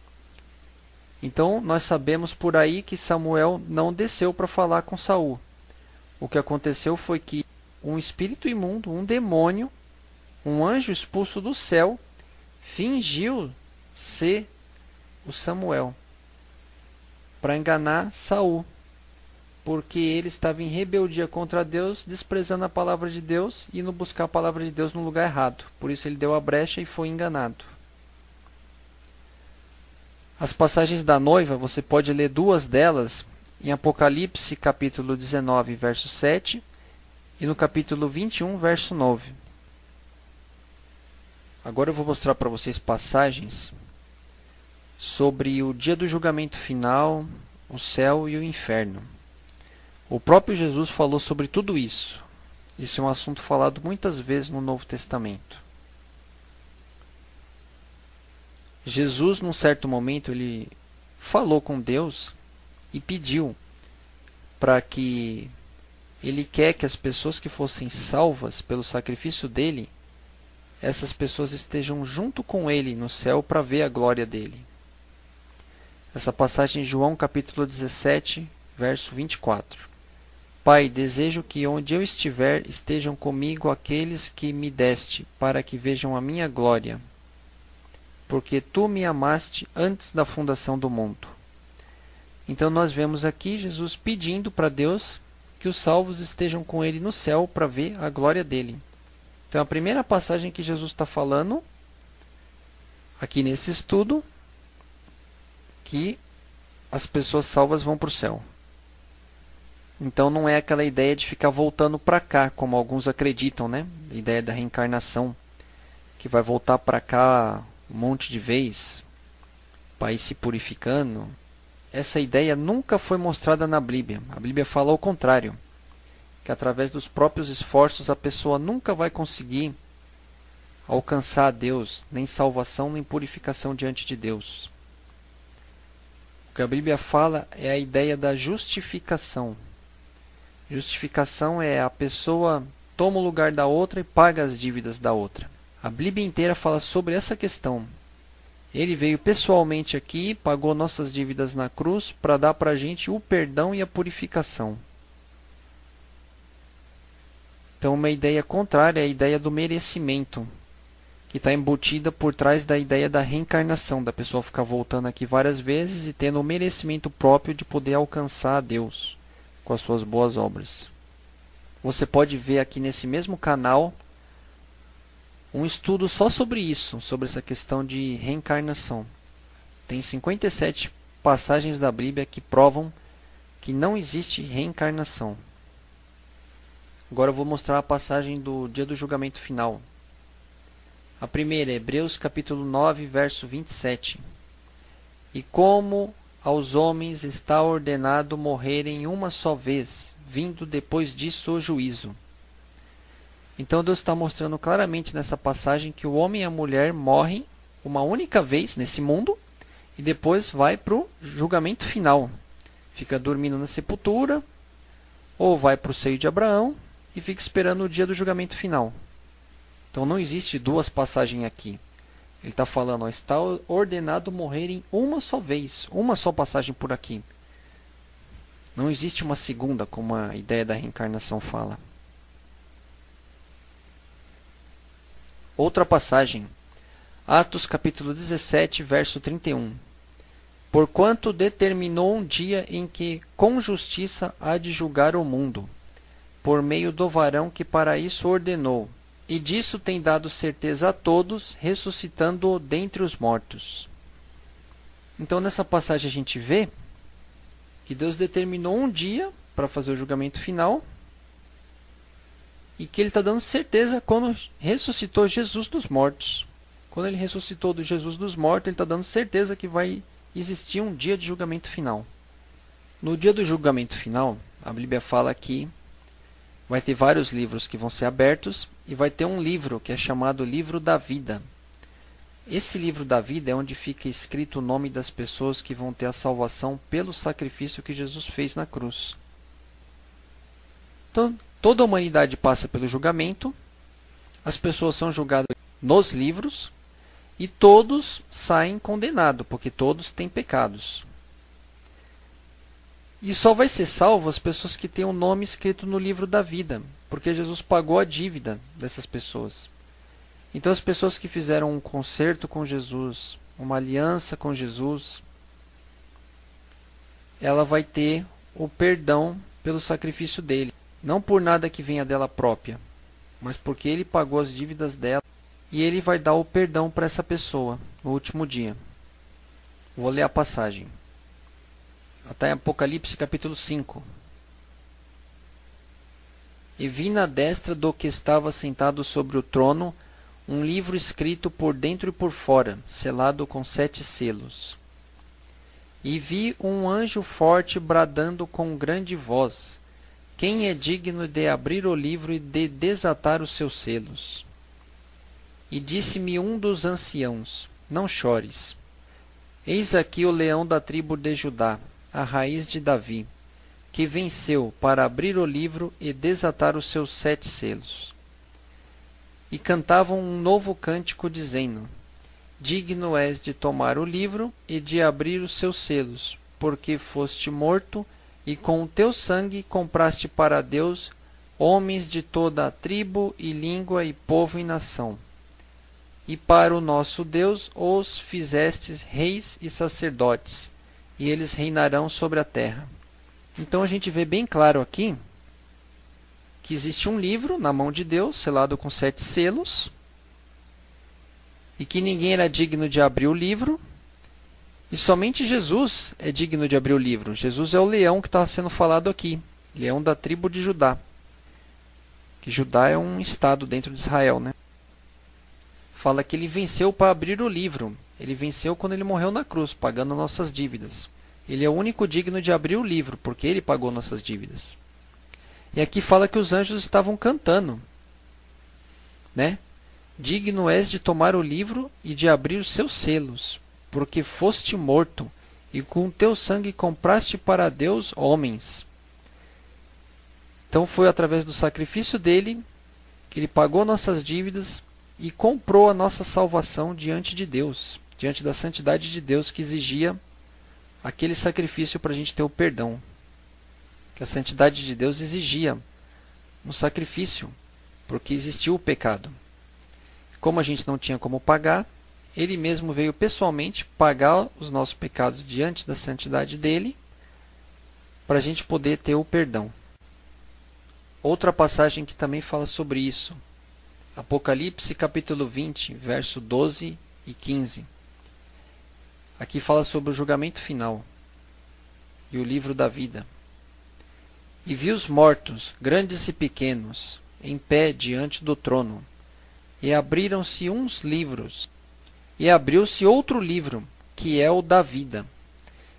Então nós sabemos por aí que Samuel não desceu para falar com Saul. O que aconteceu foi que um espírito imundo, um demônio, um anjo expulso do céu, fingiu ser o Samuel para enganar Saul, porque ele estava em rebeldia contra Deus, desprezando a palavra de Deus e indo buscar a palavra de Deus no lugar errado. Por isso ele deu a brecha e foi enganado. As passagens da noiva, você pode ler duas delas em Apocalipse capítulo dezenove, verso sete, e no capítulo vinte e um, verso nove. Agora eu vou mostrar para vocês passagens sobre o dia do julgamento final, o céu e o inferno. O próprio Jesus falou sobre tudo isso. Isso é um assunto falado muitas vezes no Novo Testamento. Jesus, num certo momento, ele falou com Deus e pediu para que ele quer que as pessoas que fossem salvas pelo sacrifício dele, essas pessoas estejam junto com ele no céu para ver a glória dele. Essa passagem em João capítulo dezessete, verso vinte e quatro. Pai, desejo que onde eu estiver estejam comigo aqueles que me deste, para que vejam a minha glória, porque tu me amaste antes da fundação do mundo. Então nós vemos aqui Jesus pedindo para Deus que os salvos estejam com ele no céu para ver a glória dele. Então a primeira passagem que Jesus está falando, aqui nesse estudo, que as pessoas salvas vão para o céu. Então não é aquela ideia de ficar voltando para cá, como alguns acreditam, né? A ideia da reencarnação, que vai voltar para cá um monte de vez, para ir se purificando. Essa ideia nunca foi mostrada na Bíblia. A Bíblia fala o contrário, que através dos próprios esforços a pessoa nunca vai conseguir alcançar a Deus, nem salvação, nem purificação diante de Deus. O que a Bíblia fala é a ideia da justificação. Justificação é a pessoa toma o lugar da outra e paga as dívidas da outra. A Bíblia inteira fala sobre essa questão. Ele veio pessoalmente aqui, pagou nossas dívidas na cruz para dar para a gente o perdão e a purificação. Então uma ideia contrária é a ideia do merecimento, que está embutida por trás da ideia da reencarnação, da pessoa ficar voltando aqui várias vezes e tendo o merecimento próprio de poder alcançar a Deus com as suas boas obras. Você pode ver aqui nesse mesmo canal um estudo só sobre isso, sobre essa questão de reencarnação. Tem cinquenta e sete passagens da Bíblia que provam que não existe reencarnação. Agora eu vou mostrar a passagem do dia do julgamento final. A primeira é Hebreus capítulo nove, verso vinte e sete. E como aos homens está ordenado morrerem uma só vez, vindo depois disso o juízo. Então Deus está mostrando claramente nessa passagem que o homem e a mulher morrem uma única vez nesse mundo e depois vai para o julgamento final. Fica dormindo na sepultura ou vai para o seio de Abraão e fica esperando o dia do julgamento final. Então não existe duas passagens aqui. Ele está falando, ó, está ordenado morrerem uma só vez, uma só passagem por aqui. Não existe uma segunda, como a ideia da reencarnação fala. Outra passagem, Atos capítulo dezessete, verso trinta e um. Porquanto determinou um dia em que com justiça há de julgar o mundo, por meio do varão que para isso ordenou, e disso tem dado certeza a todos, ressuscitando-o dentre os mortos. Então nessa passagem a gente vê que Deus determinou um dia para fazer o julgamento final, e que ele está dando certeza quando ressuscitou Jesus dos mortos. Quando ele ressuscitou do Jesus dos mortos, ele está dando certeza que vai existir um dia de julgamento final. No dia do julgamento final, a Bíblia fala que vai ter vários livros que vão ser abertos e vai ter um livro que é chamado Livro da Vida. Esse livro da vida é onde fica escrito o nome das pessoas que vão ter a salvação pelo sacrifício que Jesus fez na cruz. Então, toda a humanidade passa pelo julgamento, as pessoas são julgadas nos livros e todos saem condenados, porque todos têm pecados. E só vai ser salvo as pessoas que têm o nome escrito no livro da vida, porque Jesus pagou a dívida dessas pessoas. Então as pessoas que fizeram um concerto com Jesus, uma aliança com Jesus, ela vai ter o perdão pelo sacrifício dele. Não por nada que venha dela própria, mas porque ele pagou as dívidas dela e ele vai dar o perdão para essa pessoa no último dia. Vou ler a passagem. Está em Apocalipse capítulo cinco. E vi na destra do que estava sentado sobre o trono um livro escrito por dentro e por fora, selado com sete selos. E vi um anjo forte bradando com grande voz: quem é digno de abrir o livro e de desatar os seus selos? E disse-me um dos anciãos: não chores. Eis aqui o leão da tribo de Judá, a raiz de Davi, que venceu para abrir o livro e desatar os seus sete selos. E cantavam um novo cântico, dizendo: digno és de tomar o livro e de abrir os seus selos, porque foste morto, e com o teu sangue compraste para Deus homens de toda a tribo e língua e povo e nação. E para o nosso Deus os fizestes reis e sacerdotes, e eles reinarão sobre a terra. Então a gente vê bem claro aqui que existe um livro na mão de Deus, selado com sete selos, e que ninguém era digno de abrir o livro, e somente Jesus é digno de abrir o livro. Jesus é o leão que está sendo falado aqui, leão da tribo de Judá, que Judá é um estado dentro de Israel, né? Fala que ele venceu para abrir o livro. Ele venceu quando ele morreu na cruz, pagando nossas dívidas. Ele é o único digno de abrir o livro, porque ele pagou nossas dívidas. E aqui fala que os anjos estavam cantando, né? Digno és de tomar o livro e de abrir os seus selos, porque foste morto, e com teu sangue compraste para Deus homens. Então foi através do sacrifício dele que ele pagou nossas dívidas e comprou a nossa salvação diante de Deus, diante da santidade de Deus, que exigia aquele sacrifício para a gente ter o perdão. Que a santidade de Deus exigia um sacrifício, porque existiu o pecado. Como a gente não tinha como pagar, ele mesmo veio pessoalmente pagar os nossos pecados diante da santidade dele, para a gente poder ter o perdão. Outra passagem que também fala sobre isso, Apocalipse capítulo vinte, verso doze e quinze. Aqui fala sobre o julgamento final e o livro da vida. E vi os mortos, grandes e pequenos, em pé diante do trono, e abriram-se uns livros, e abriu-se outro livro, que é o da vida.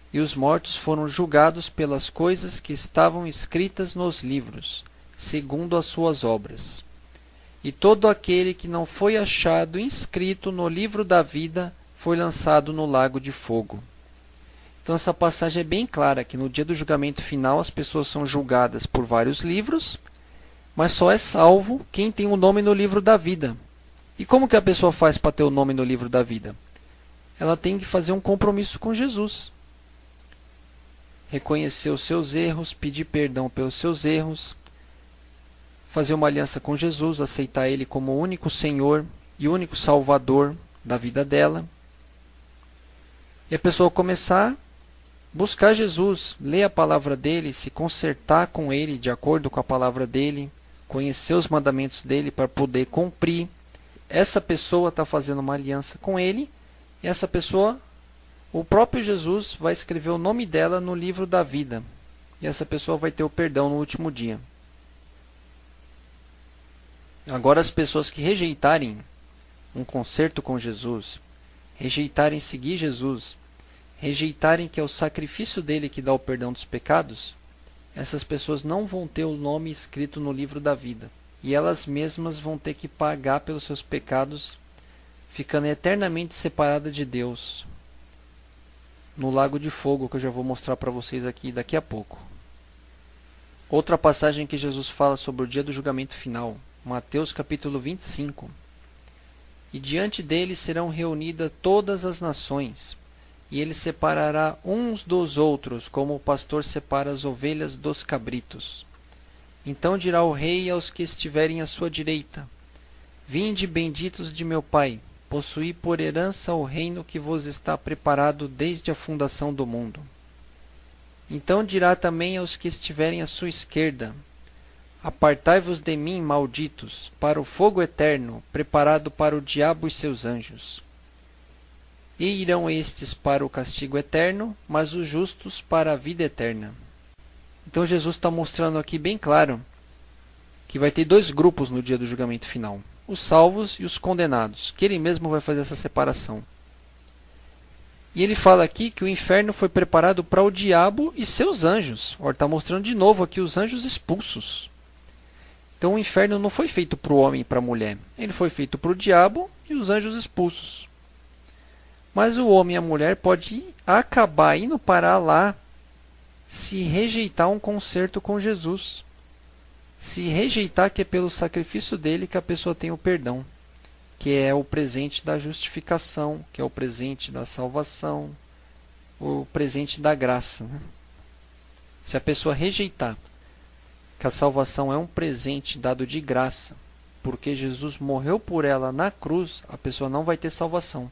e os mortos foram julgados pelas coisas que estavam escritas nos livros, segundo as suas obras. E todo aquele que não foi achado inscrito no livro da vida foi lançado no lago de fogo. Então essa passagem é bem clara, que no dia do julgamento final as pessoas são julgadas por vários livros, mas só é salvo quem tem o nome no livro da vida. E como que a pessoa faz para ter o nome no livro da vida? Ela tem que fazer um compromisso com Jesus. Reconhecer os seus erros, pedir perdão pelos seus erros, fazer uma aliança com Jesus, aceitar Ele como o único Senhor e único Salvador da vida dela. E a pessoa começar a buscar Jesus, ler a palavra dele, se consertar com Ele de acordo com a palavra dele, conhecer os mandamentos dele para poder cumprir. Essa pessoa está fazendo uma aliança com Ele, e essa pessoa, o próprio Jesus vai escrever o nome dela no livro da vida. E essa pessoa vai ter o perdão no último dia. Agora as pessoas que rejeitarem um concerto com Jesus, rejeitarem seguir Jesus, rejeitarem que é o sacrifício dele que dá o perdão dos pecados, essas pessoas não vão ter o nome escrito no livro da vida. E elas mesmas vão ter que pagar pelos seus pecados, ficando eternamente separadas de Deus, no lago de fogo, que eu já vou mostrar para vocês aqui daqui a pouco. Outra passagem que Jesus fala sobre o dia do julgamento final, Mateus capítulo vinte e cinco. E diante dele serão reunidas todas as nações, e ele separará uns dos outros, como o pastor separa as ovelhas dos cabritos. Então dirá o rei aos que estiverem à sua direita: Vinde, benditos de meu Pai, possuí por herança o reino que vos está preparado desde a fundação do mundo. Então dirá também aos que estiverem à sua esquerda: Apartai-vos de mim, malditos, para o fogo eterno, preparado para o diabo e seus anjos. E irão estes para o castigo eterno, mas os justos para a vida eterna. Então Jesus está mostrando aqui bem claro que vai ter dois grupos no dia do julgamento final: os salvos e os condenados, que ele mesmo vai fazer essa separação. E ele fala aqui que o inferno foi preparado para o diabo e seus anjos. Ele está mostrando de novo aqui os anjos expulsos. Então o inferno não foi feito para o homem e para a mulher. Ele foi feito para o diabo e os anjos expulsos. Mas o homem e a mulher podem acabar indo parar lá se rejeitar um concerto com Jesus. Se rejeitar que é pelo sacrifício dele que a pessoa tem o perdão, que é o presente da justificação, que é o presente da salvação, o presente da graça, né? Se a pessoa rejeitar que a salvação é um presente dado de graça, porque Jesus morreu por ela na cruz, a pessoa não vai ter salvação.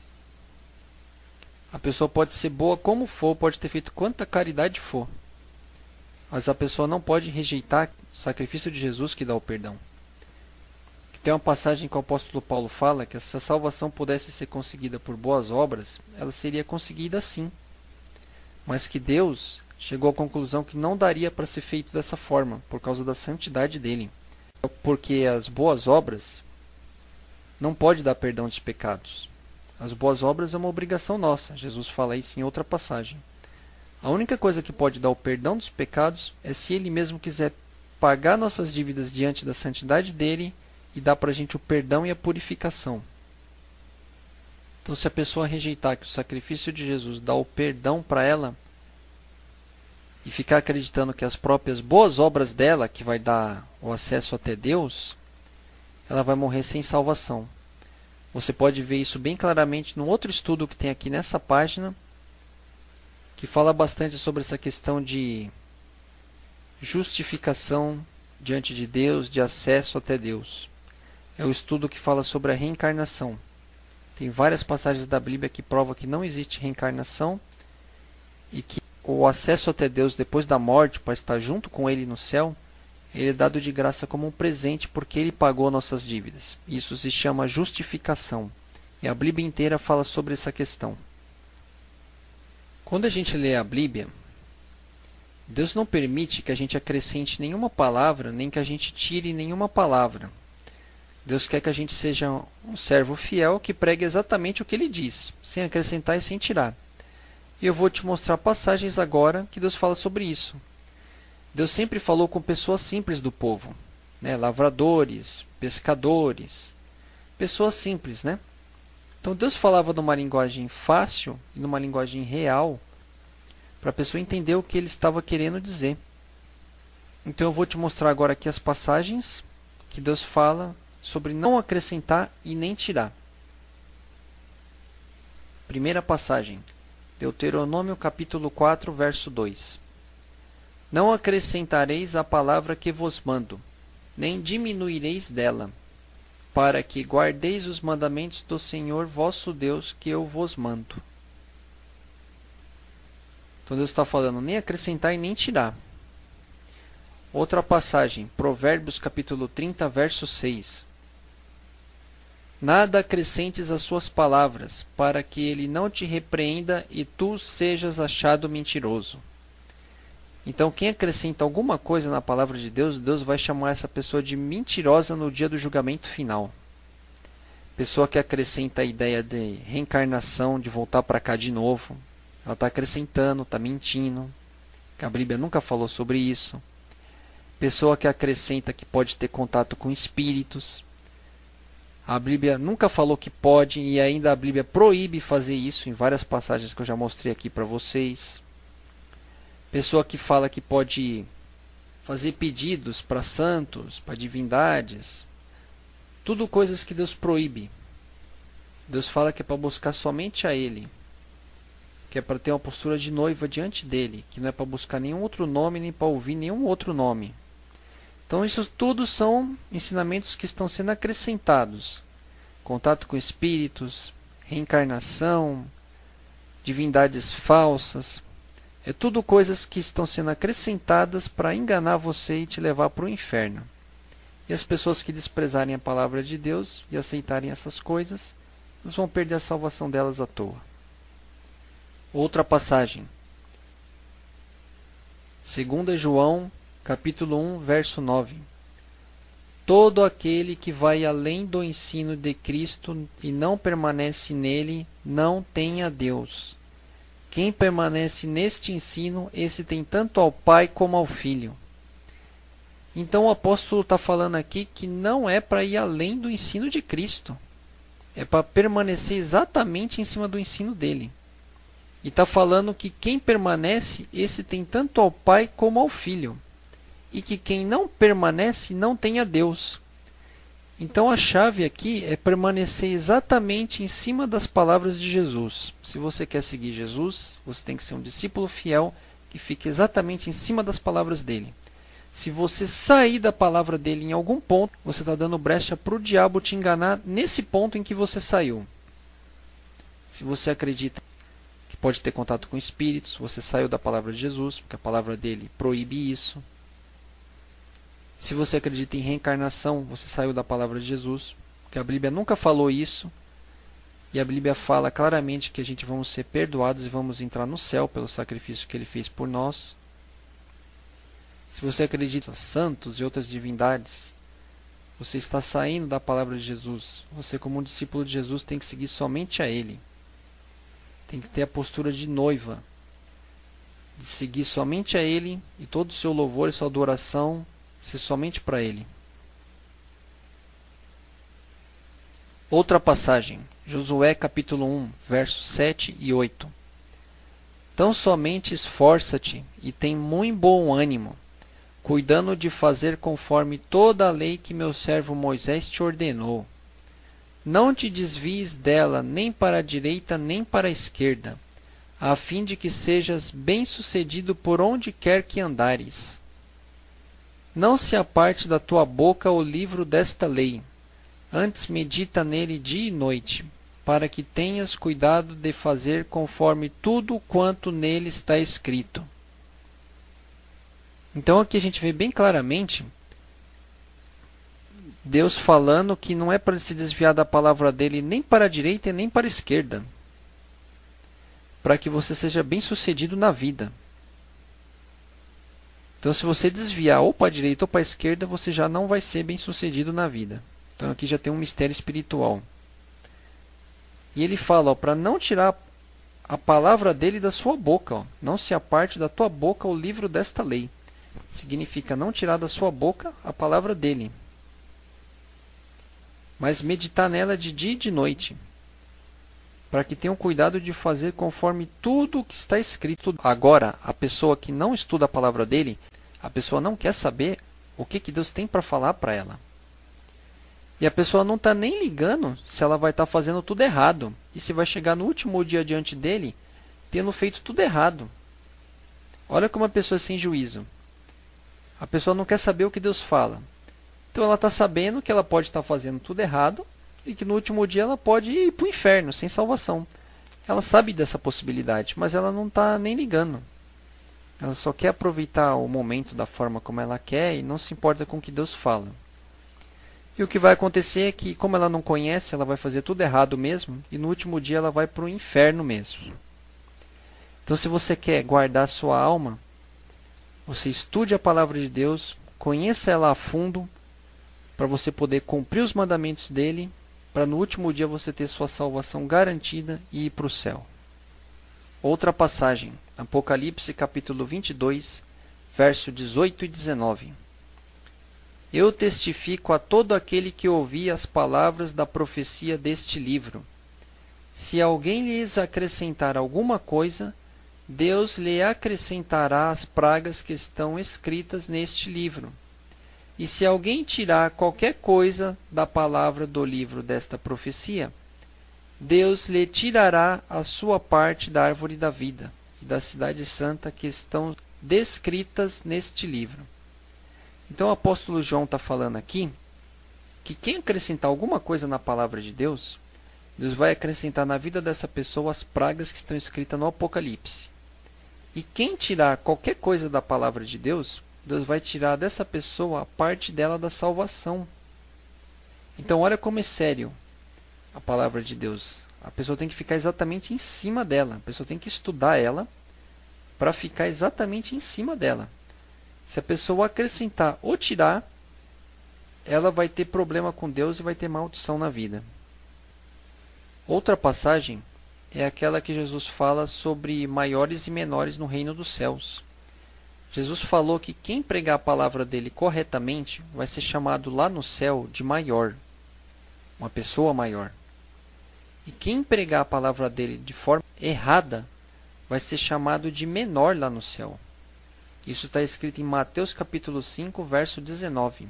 A pessoa pode ser boa como for, pode ter feito quanta caridade for, mas a pessoa não pode rejeitar o sacrifício de Jesus que dá o perdão. Tem uma passagem que o apóstolo Paulo fala que se a salvação pudesse ser conseguida por boas obras, ela seria conseguida sim, mas que Deus chegou à conclusão que não daria para ser feito dessa forma, por causa da santidade dele. Porque as boas obras não podem dar perdão dos pecados. As boas obras é uma obrigação nossa. Jesus fala isso em outra passagem. A única coisa que pode dar o perdão dos pecados é se ele mesmo quiser pagar nossas dívidas diante da santidade dele e dar para a gente o perdão e a purificação. Então, se a pessoa rejeitar que o sacrifício de Jesus dá o perdão para ela e ficar acreditando que as próprias boas obras dela que vai dar o acesso até Deus, ela vai morrer sem salvação. Você pode ver isso bem claramente num outro estudo que tem aqui nessa página, que fala bastante sobre essa questão de justificação diante de Deus, de acesso até Deus. É o estudo que fala sobre a reencarnação. Tem várias passagens da Bíblia que provam que não existe reencarnação e que o acesso até Deus depois da morte, para estar junto com Ele no céu, ele é dado de graça como um presente porque ele pagou nossas dívidas. Isso se chama justificação. E a Bíblia inteira fala sobre essa questão. Quando a gente lê a Bíblia, Deus não permite que a gente acrescente nenhuma palavra, nem que a gente tire nenhuma palavra. Deus quer que a gente seja um servo fiel que pregue exatamente o que ele diz, sem acrescentar e sem tirar. E eu vou te mostrar passagens agora que Deus fala sobre isso. Deus sempre falou com pessoas simples do povo, né? Lavradores, pescadores, pessoas simples, né? Então Deus falava numa linguagem fácil e numa linguagem real para a pessoa entender o que ele estava querendo dizer. Então eu vou te mostrar agora aqui as passagens que Deus fala sobre não acrescentar e nem tirar. Primeira passagem, Deuteronômio capítulo quatro, verso dois. Não acrescentareis a palavra que vos mando, nem diminuireis dela, para que guardeis os mandamentos do Senhor vosso Deus que eu vos mando. Então Deus está falando nem acrescentar e nem tirar. Outra passagem, Provérbios capítulo trinta, verso seis. Nada acrescentes às suas palavras, para que ele não te repreenda e tu sejas achado mentiroso. Então, quem acrescenta alguma coisa na palavra de Deus, Deus vai chamar essa pessoa de mentirosa no dia do julgamento final. Pessoa que acrescenta a ideia de reencarnação, de voltar para cá de novo, ela está acrescentando, está mentindo. A Bíblia nunca falou sobre isso. Pessoa que acrescenta que pode ter contato com espíritos. A Bíblia nunca falou que pode e ainda a Bíblia proíbe fazer isso em várias passagens que eu já mostrei aqui para vocês. Pessoa que fala que pode fazer pedidos para santos, para divindades. Tudo coisas que Deus proíbe. Deus fala que é para buscar somente a Ele. Que é para ter uma postura de noiva diante dEle. Que não é para buscar nenhum outro nome, nem para ouvir nenhum outro nome. Então isso tudo são ensinamentos que estão sendo acrescentados. Contato com espíritos, reencarnação, divindades falsas. É tudo coisas que estão sendo acrescentadas para enganar você e te levar para o inferno. E as pessoas que desprezarem a palavra de Deus e aceitarem essas coisas, elas vão perder a salvação delas à toa. Outra passagem. Segunda João, capítulo um, verso nove. Todo aquele que vai além do ensino de Cristo e não permanece nele, não tem a Deus. Quem permanece neste ensino, esse tem tanto ao Pai como ao Filho. Então o apóstolo está falando aqui que não é para ir além do ensino de Cristo. É para permanecer exatamente em cima do ensino dele. E está falando que quem permanece, esse tem tanto ao Pai como ao Filho. E que quem não permanece, não tem a Deus. Então a chave aqui é permanecer exatamente em cima das palavras de Jesus. Se você quer seguir Jesus, você tem que ser um discípulo fiel que fique exatamente em cima das palavras dele. Se você sair da palavra dele em algum ponto, você está dando brecha para o diabo te enganar nesse ponto em que você saiu. Se você acredita que pode ter contato com espíritos, você saiu da palavra de Jesus, porque a palavra dele proíbe isso. Se você acredita em reencarnação, você saiu da palavra de Jesus, porque a Bíblia nunca falou isso. E a Bíblia fala claramente que a gente vamos ser perdoados e vamos entrar no céu pelo sacrifício que ele fez por nós. Se você acredita em santos e outras divindades, você está saindo da palavra de Jesus. Você, como um discípulo de Jesus, tem que seguir somente a ele. Tem que ter a postura de noiva, de seguir somente a ele e todo o seu louvor e sua adoração ser somente para ele. Outra passagem, Josué capítulo um, versos sete e oito. Tão somente esforça-te e tem muito bom ânimo, cuidando de fazer conforme toda a lei que meu servo Moisés te ordenou. Não te desvies dela nem para a direita nem para a esquerda, a fim de que sejas bem-sucedido por onde quer que andares. Não se aparte da tua boca o livro desta lei, antes medita nele dia e noite, para que tenhas cuidado de fazer conforme tudo quanto nele está escrito. Então aqui a gente vê bem claramente Deus falando que não é para se desviar da palavra dele nem para a direita e nem para a esquerda, para que você seja bem sucedido na vida. Então se você desviar ou para a direita ou para a esquerda, você já não vai ser bem sucedido na vida. Então aqui já tem um mistério espiritual. E ele fala para não tirar a palavra dele da sua boca. Ó. Não se aparte da tua boca o livro desta lei. Significa não tirar da sua boca a palavra dele, mas meditar nela de dia e de noite, para que tenham cuidado de fazer conforme tudo o que está escrito. Agora, a pessoa que não estuda a palavra dele, a pessoa não quer saber o que, que Deus tem para falar para ela. E a pessoa não está nem ligando se ela vai estar tá fazendo tudo errado. E se vai chegar no último dia diante dele, tendo feito tudo errado. Olha como a pessoa é sem juízo. A pessoa não quer saber o que Deus fala. Então ela está sabendo que ela pode estar tá fazendo tudo errado e que no último dia ela pode ir para o inferno sem salvação. Ela sabe dessa possibilidade, mas ela não está nem ligando. Ela só quer aproveitar o momento da forma como ela quer e não se importa com o que Deus fala. E o que vai acontecer é que, como ela não conhece, ela vai fazer tudo errado mesmo e no último dia ela vai para o inferno mesmo. Então, se você quer guardar sua alma, você estude a palavra de Deus, conheça ela a fundo, para você poder cumprir os mandamentos dele, para no último dia você ter sua salvação garantida e ir para o céu. Outra passagem, Apocalipse capítulo vinte e dois, verso dezoito e dezenove. Eu testifico a todo aquele que ouvir as palavras da profecia deste livro. Se alguém lhes acrescentar alguma coisa, Deus lhe acrescentará as pragas que estão escritas neste livro. E se alguém tirar qualquer coisa da palavra do livro desta profecia, Deus lhe tirará a sua parte da árvore da vida e da cidade santa que estão descritas neste livro. Então o apóstolo João está falando aqui que quem acrescentar alguma coisa na palavra de Deus, Deus vai acrescentar na vida dessa pessoa as pragas que estão escritas no Apocalipse. E quem tirar qualquer coisa da palavra de Deus, Deus vai tirar dessa pessoa a parte dela da salvação. Então olha como é sério a palavra de Deus. A pessoa tem que ficar exatamente em cima dela. A pessoa tem que estudar ela para ficar exatamente em cima dela. Se a pessoa acrescentar ou tirar, ela vai ter problema com Deus e vai ter maldição na vida. Outra passagem é aquela que Jesus fala sobre maiores e menores no reino dos céus. Jesus falou que quem pregar a palavra dele corretamente vai ser chamado lá no céu de maior, uma pessoa maior. E quem pregar a palavra dele de forma errada vai ser chamado de menor lá no céu. Isso está escrito em Mateus capítulo cinco, verso dezenove.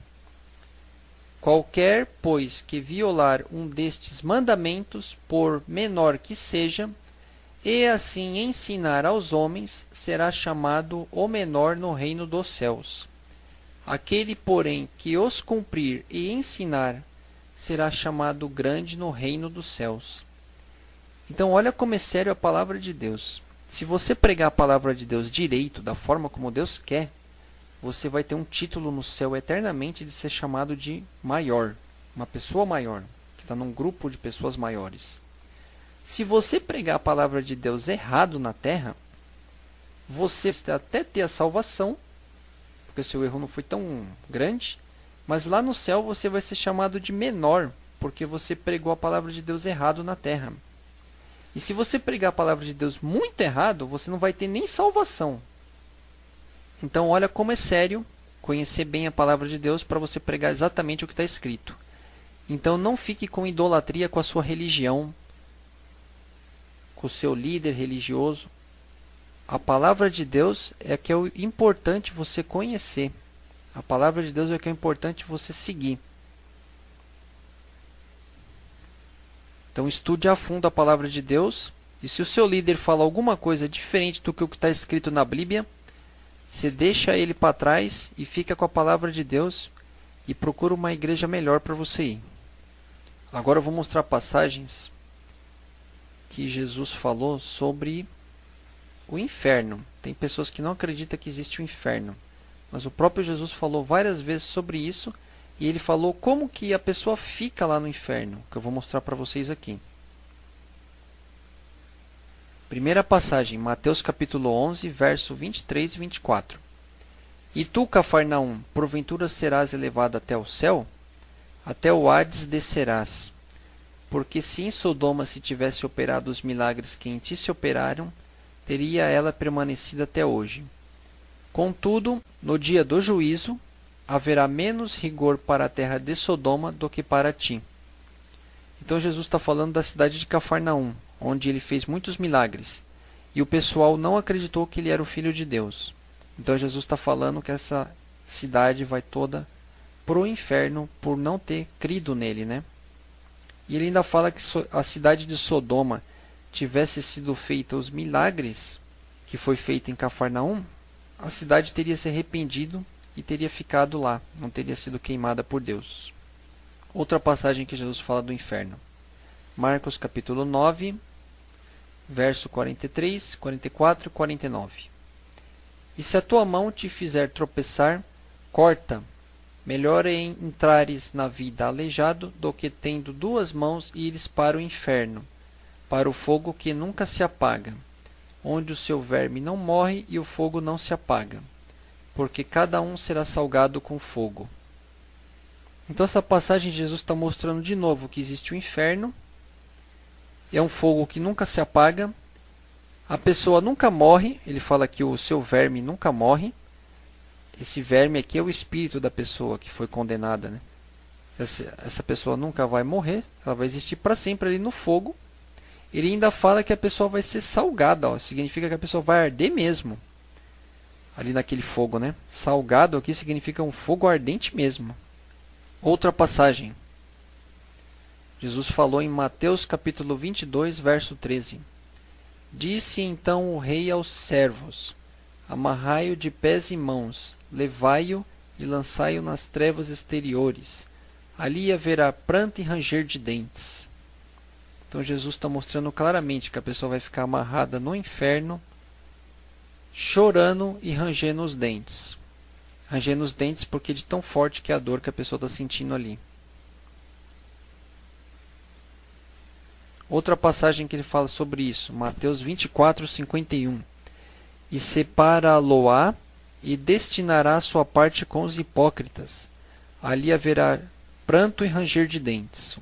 Qualquer, pois, que violar um destes mandamentos, por menor que seja, e assim ensinar aos homens, será chamado o menor no reino dos céus. Aquele, porém, que os cumprir e ensinar, será chamado grande no reino dos céus. Então, olha como é sério a palavra de Deus. Se você pregar a palavra de Deus direito, da forma como Deus quer, você vai ter um título no céu eternamente de ser chamado de maior, uma pessoa maior, que está num grupo de pessoas maiores. Se você pregar a palavra de Deus errado na terra, você até ter a salvação, porque o seu erro não foi tão grande, mas lá no céu você vai ser chamado de menor, porque você pregou a palavra de Deus errado na terra. E se você pregar a palavra de Deus muito errado, você não vai ter nem salvação. Então olha como é sério conhecer bem a palavra de Deus para você pregar exatamente o que está escrito. Então não fique com idolatria com a sua religião, com o seu líder religioso. A palavra de Deus é que é o importante você conhecer. A palavra de Deus é que é importante você seguir. Então estude a fundo a palavra de Deus. E se o seu líder fala alguma coisa diferente do que o que está escrito na Bíblia, você deixa ele para trás e fica com a palavra de Deus e procura uma igreja melhor para você ir. Agora eu vou mostrar passagens que Jesus falou sobre o inferno. Tem pessoas que não acreditam que existe o inferno, mas o próprio Jesus falou várias vezes sobre isso e ele falou como que a pessoa fica lá no inferno, que eu vou mostrar para vocês aqui. Primeira passagem, Mateus capítulo onze, verso vinte e três e vinte e quatro. E tu, Cafarnaum, porventura serás elevado até o céu? Até o Hades descerás. porque se em Sodoma se tivesse operado os milagres que em ti se operaram, teria ela permanecido até hoje. Contudo, no dia do juízo, haverá menos rigor para a terra de Sodoma do que para ti. Então Jesus está falando da cidade de Cafarnaum, onde ele fez muitos milagres, e o pessoal não acreditou que ele era o Filho de Deus. Então Jesus está falando que essa cidade vai toda pro inferno por não ter crido nele, né? E ele ainda fala que a cidade de Sodoma tivesse sido feita os milagres que foi feito em Cafarnaum, a cidade teria se arrependido e teria ficado lá, não teria sido queimada por Deus. Outra passagem que Jesus fala do inferno. Marcos capítulo nove, verso quarenta e três, quarenta e quatro e quarenta e nove. E se a tua mão te fizer tropeçar, corta. Melhor é entrares na vida aleijado do que tendo duas mãos ires para o inferno, para o fogo que nunca se apaga, onde o seu verme não morre e o fogo não se apaga, porque cada um será salgado com fogo. Então essa passagem Jesus está mostrando de novo que existe o inferno, é um fogo que nunca se apaga, a pessoa nunca morre, ele fala que o seu verme nunca morre. Esse verme aqui é o espírito da pessoa que foi condenada, né? Essa, essa pessoa nunca vai morrer, ela vai existir para sempre ali no fogo. Ele ainda fala que a pessoa vai ser salgada, ó, significa que a pessoa vai arder mesmo, ali naquele fogo, né? Salgado aqui significa um fogo ardente mesmo. Outra passagem. Jesus falou em Mateus capítulo vinte e dois, verso treze. Disse então o rei aos servos: amarrai-o de pés e mãos, levai-o e lançai-o nas trevas exteriores. Ali haverá pranto e ranger de dentes. Então Jesus está mostrando claramente que a pessoa vai ficar amarrada no inferno, chorando e rangendo os dentes. Rangendo os dentes porque de tão forte que é a dor que a pessoa está sentindo ali. Outra passagem que ele fala sobre isso, Mateus vinte e quatro, cinquenta e um. E separa-lo-á e destinará sua parte com os hipócritas. Ali haverá pranto e ranger de dentes.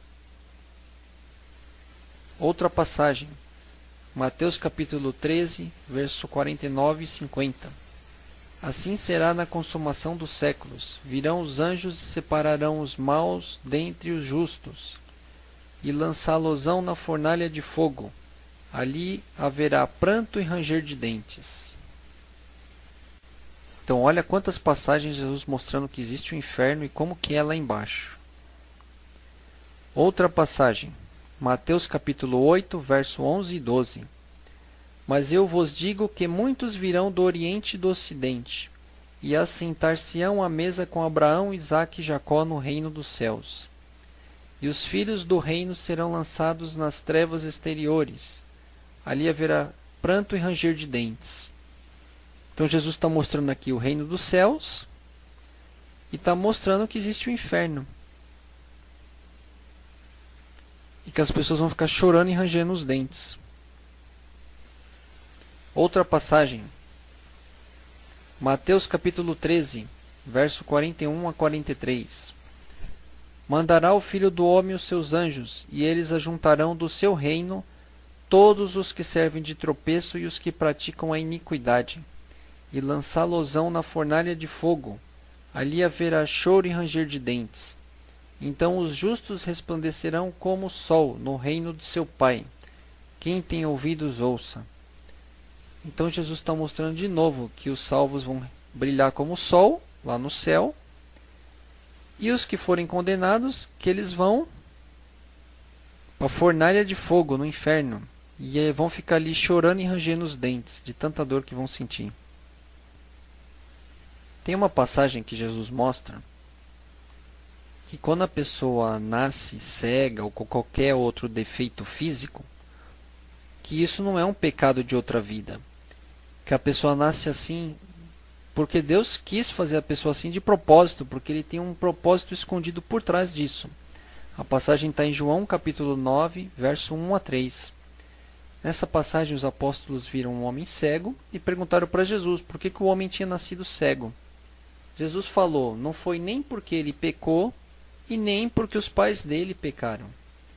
Outra passagem, Mateus capítulo treze, verso quarenta e nove e cinquenta. Assim será na consumação dos séculos. Virão os anjos e separarão os maus dentre os justos, e lançá-los-ão na fornalha de fogo. Ali haverá pranto e ranger de dentes. Então olha quantas passagens Jesus mostrando que existe o inferno e como que é lá embaixo. Outra passagem, Mateus capítulo oito, verso onze e doze. Mas eu vos digo que muitos virão do oriente e do ocidente, e assentar-se-ão à mesa com Abraão, Isaque e Jacó no reino dos céus. E os filhos do reino serão lançados nas trevas exteriores. Ali haverá pranto e ranger de dentes. Então Jesus está mostrando aqui o reino dos céus e está mostrando que existe o inferno. E que as pessoas vão ficar chorando e rangendo os dentes. Outra passagem. Mateus capítulo treze, verso quarenta e um a quarenta e três. Mandará o Filho do Homem os seus anjos, e eles ajuntarão do seu reino todos os que servem de tropeço e os que praticam a iniquidade, e lançá-los-ão na fornalha de fogo. Ali haverá choro e ranger de dentes. Então os justos resplandecerão como o sol no reino de seu Pai. Quem tem ouvidos, ouça. Então Jesus está mostrando de novo que os salvos vão brilhar como o sol, lá no céu, e os que forem condenados, que eles vão para a fornalha de fogo, no inferno, e vão ficar ali chorando e rangendo os dentes, de tanta dor que vão sentir. Tem uma passagem que Jesus mostra que quando a pessoa nasce cega ou com qualquer outro defeito físico, que isso não é um pecado de outra vida, que a pessoa nasce assim porque Deus quis fazer a pessoa assim de propósito, porque ele tem um propósito escondido por trás disso. A passagem está em João capítulo nove, verso um a três. Nessa passagem os apóstolos viram um homem cego e perguntaram para Jesus por que, que o homem tinha nascido cego. Jesus falou, não foi nem porque ele pecou e nem porque os pais dele pecaram.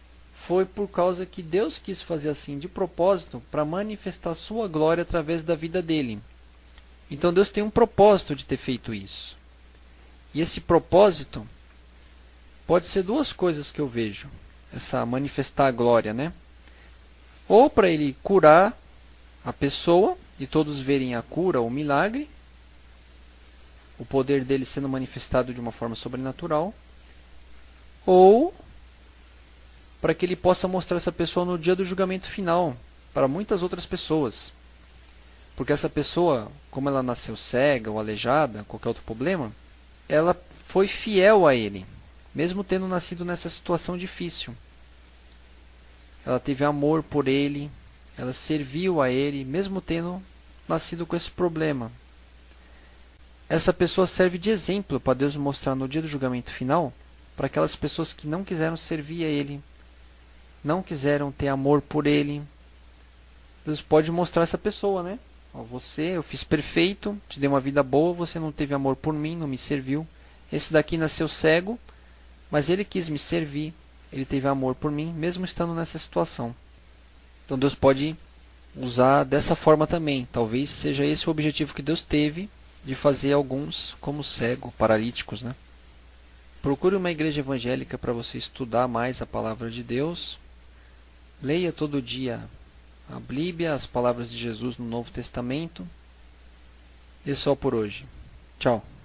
foi por causa que Deus quis fazer assim de propósito para manifestar sua glória através da vida dele. Então Deus tem um propósito de ter feito isso. E esse propósito pode ser duas coisas que eu vejo. Essa manifestar a glória, né? Ou para ele curar a pessoa e todos verem a cura ou o milagre, o poder dele sendo manifestado de uma forma sobrenatural, ou para que ele possa mostrar essa pessoa no dia do julgamento final para muitas outras pessoas. Porque essa pessoa, como ela nasceu cega ou aleijada, qualquer outro problema, ela foi fiel a ele, mesmo tendo nascido nessa situação difícil. Ela teve amor por ele, ela serviu a ele, mesmo tendo nascido com esse problema. Essa pessoa serve de exemplo para Deus mostrar no dia do julgamento final para aquelas pessoas que não quiseram servir a ele, não quiseram ter amor por ele. Deus pode mostrar essa pessoa, né? Ó, você, eu fiz perfeito, te dei uma vida boa, você não teve amor por mim, não me serviu. Esse daqui nasceu cego, mas ele quis me servir, ele teve amor por mim, mesmo estando nessa situação. Então Deus pode usar dessa forma também. Talvez seja esse o objetivo que Deus teve de fazer alguns como cego, paralíticos, né? Procure uma igreja evangélica para você estudar mais a palavra de Deus. Leia todo dia a Bíblia, as palavras de Jesus no Novo Testamento. E é só por hoje. Tchau.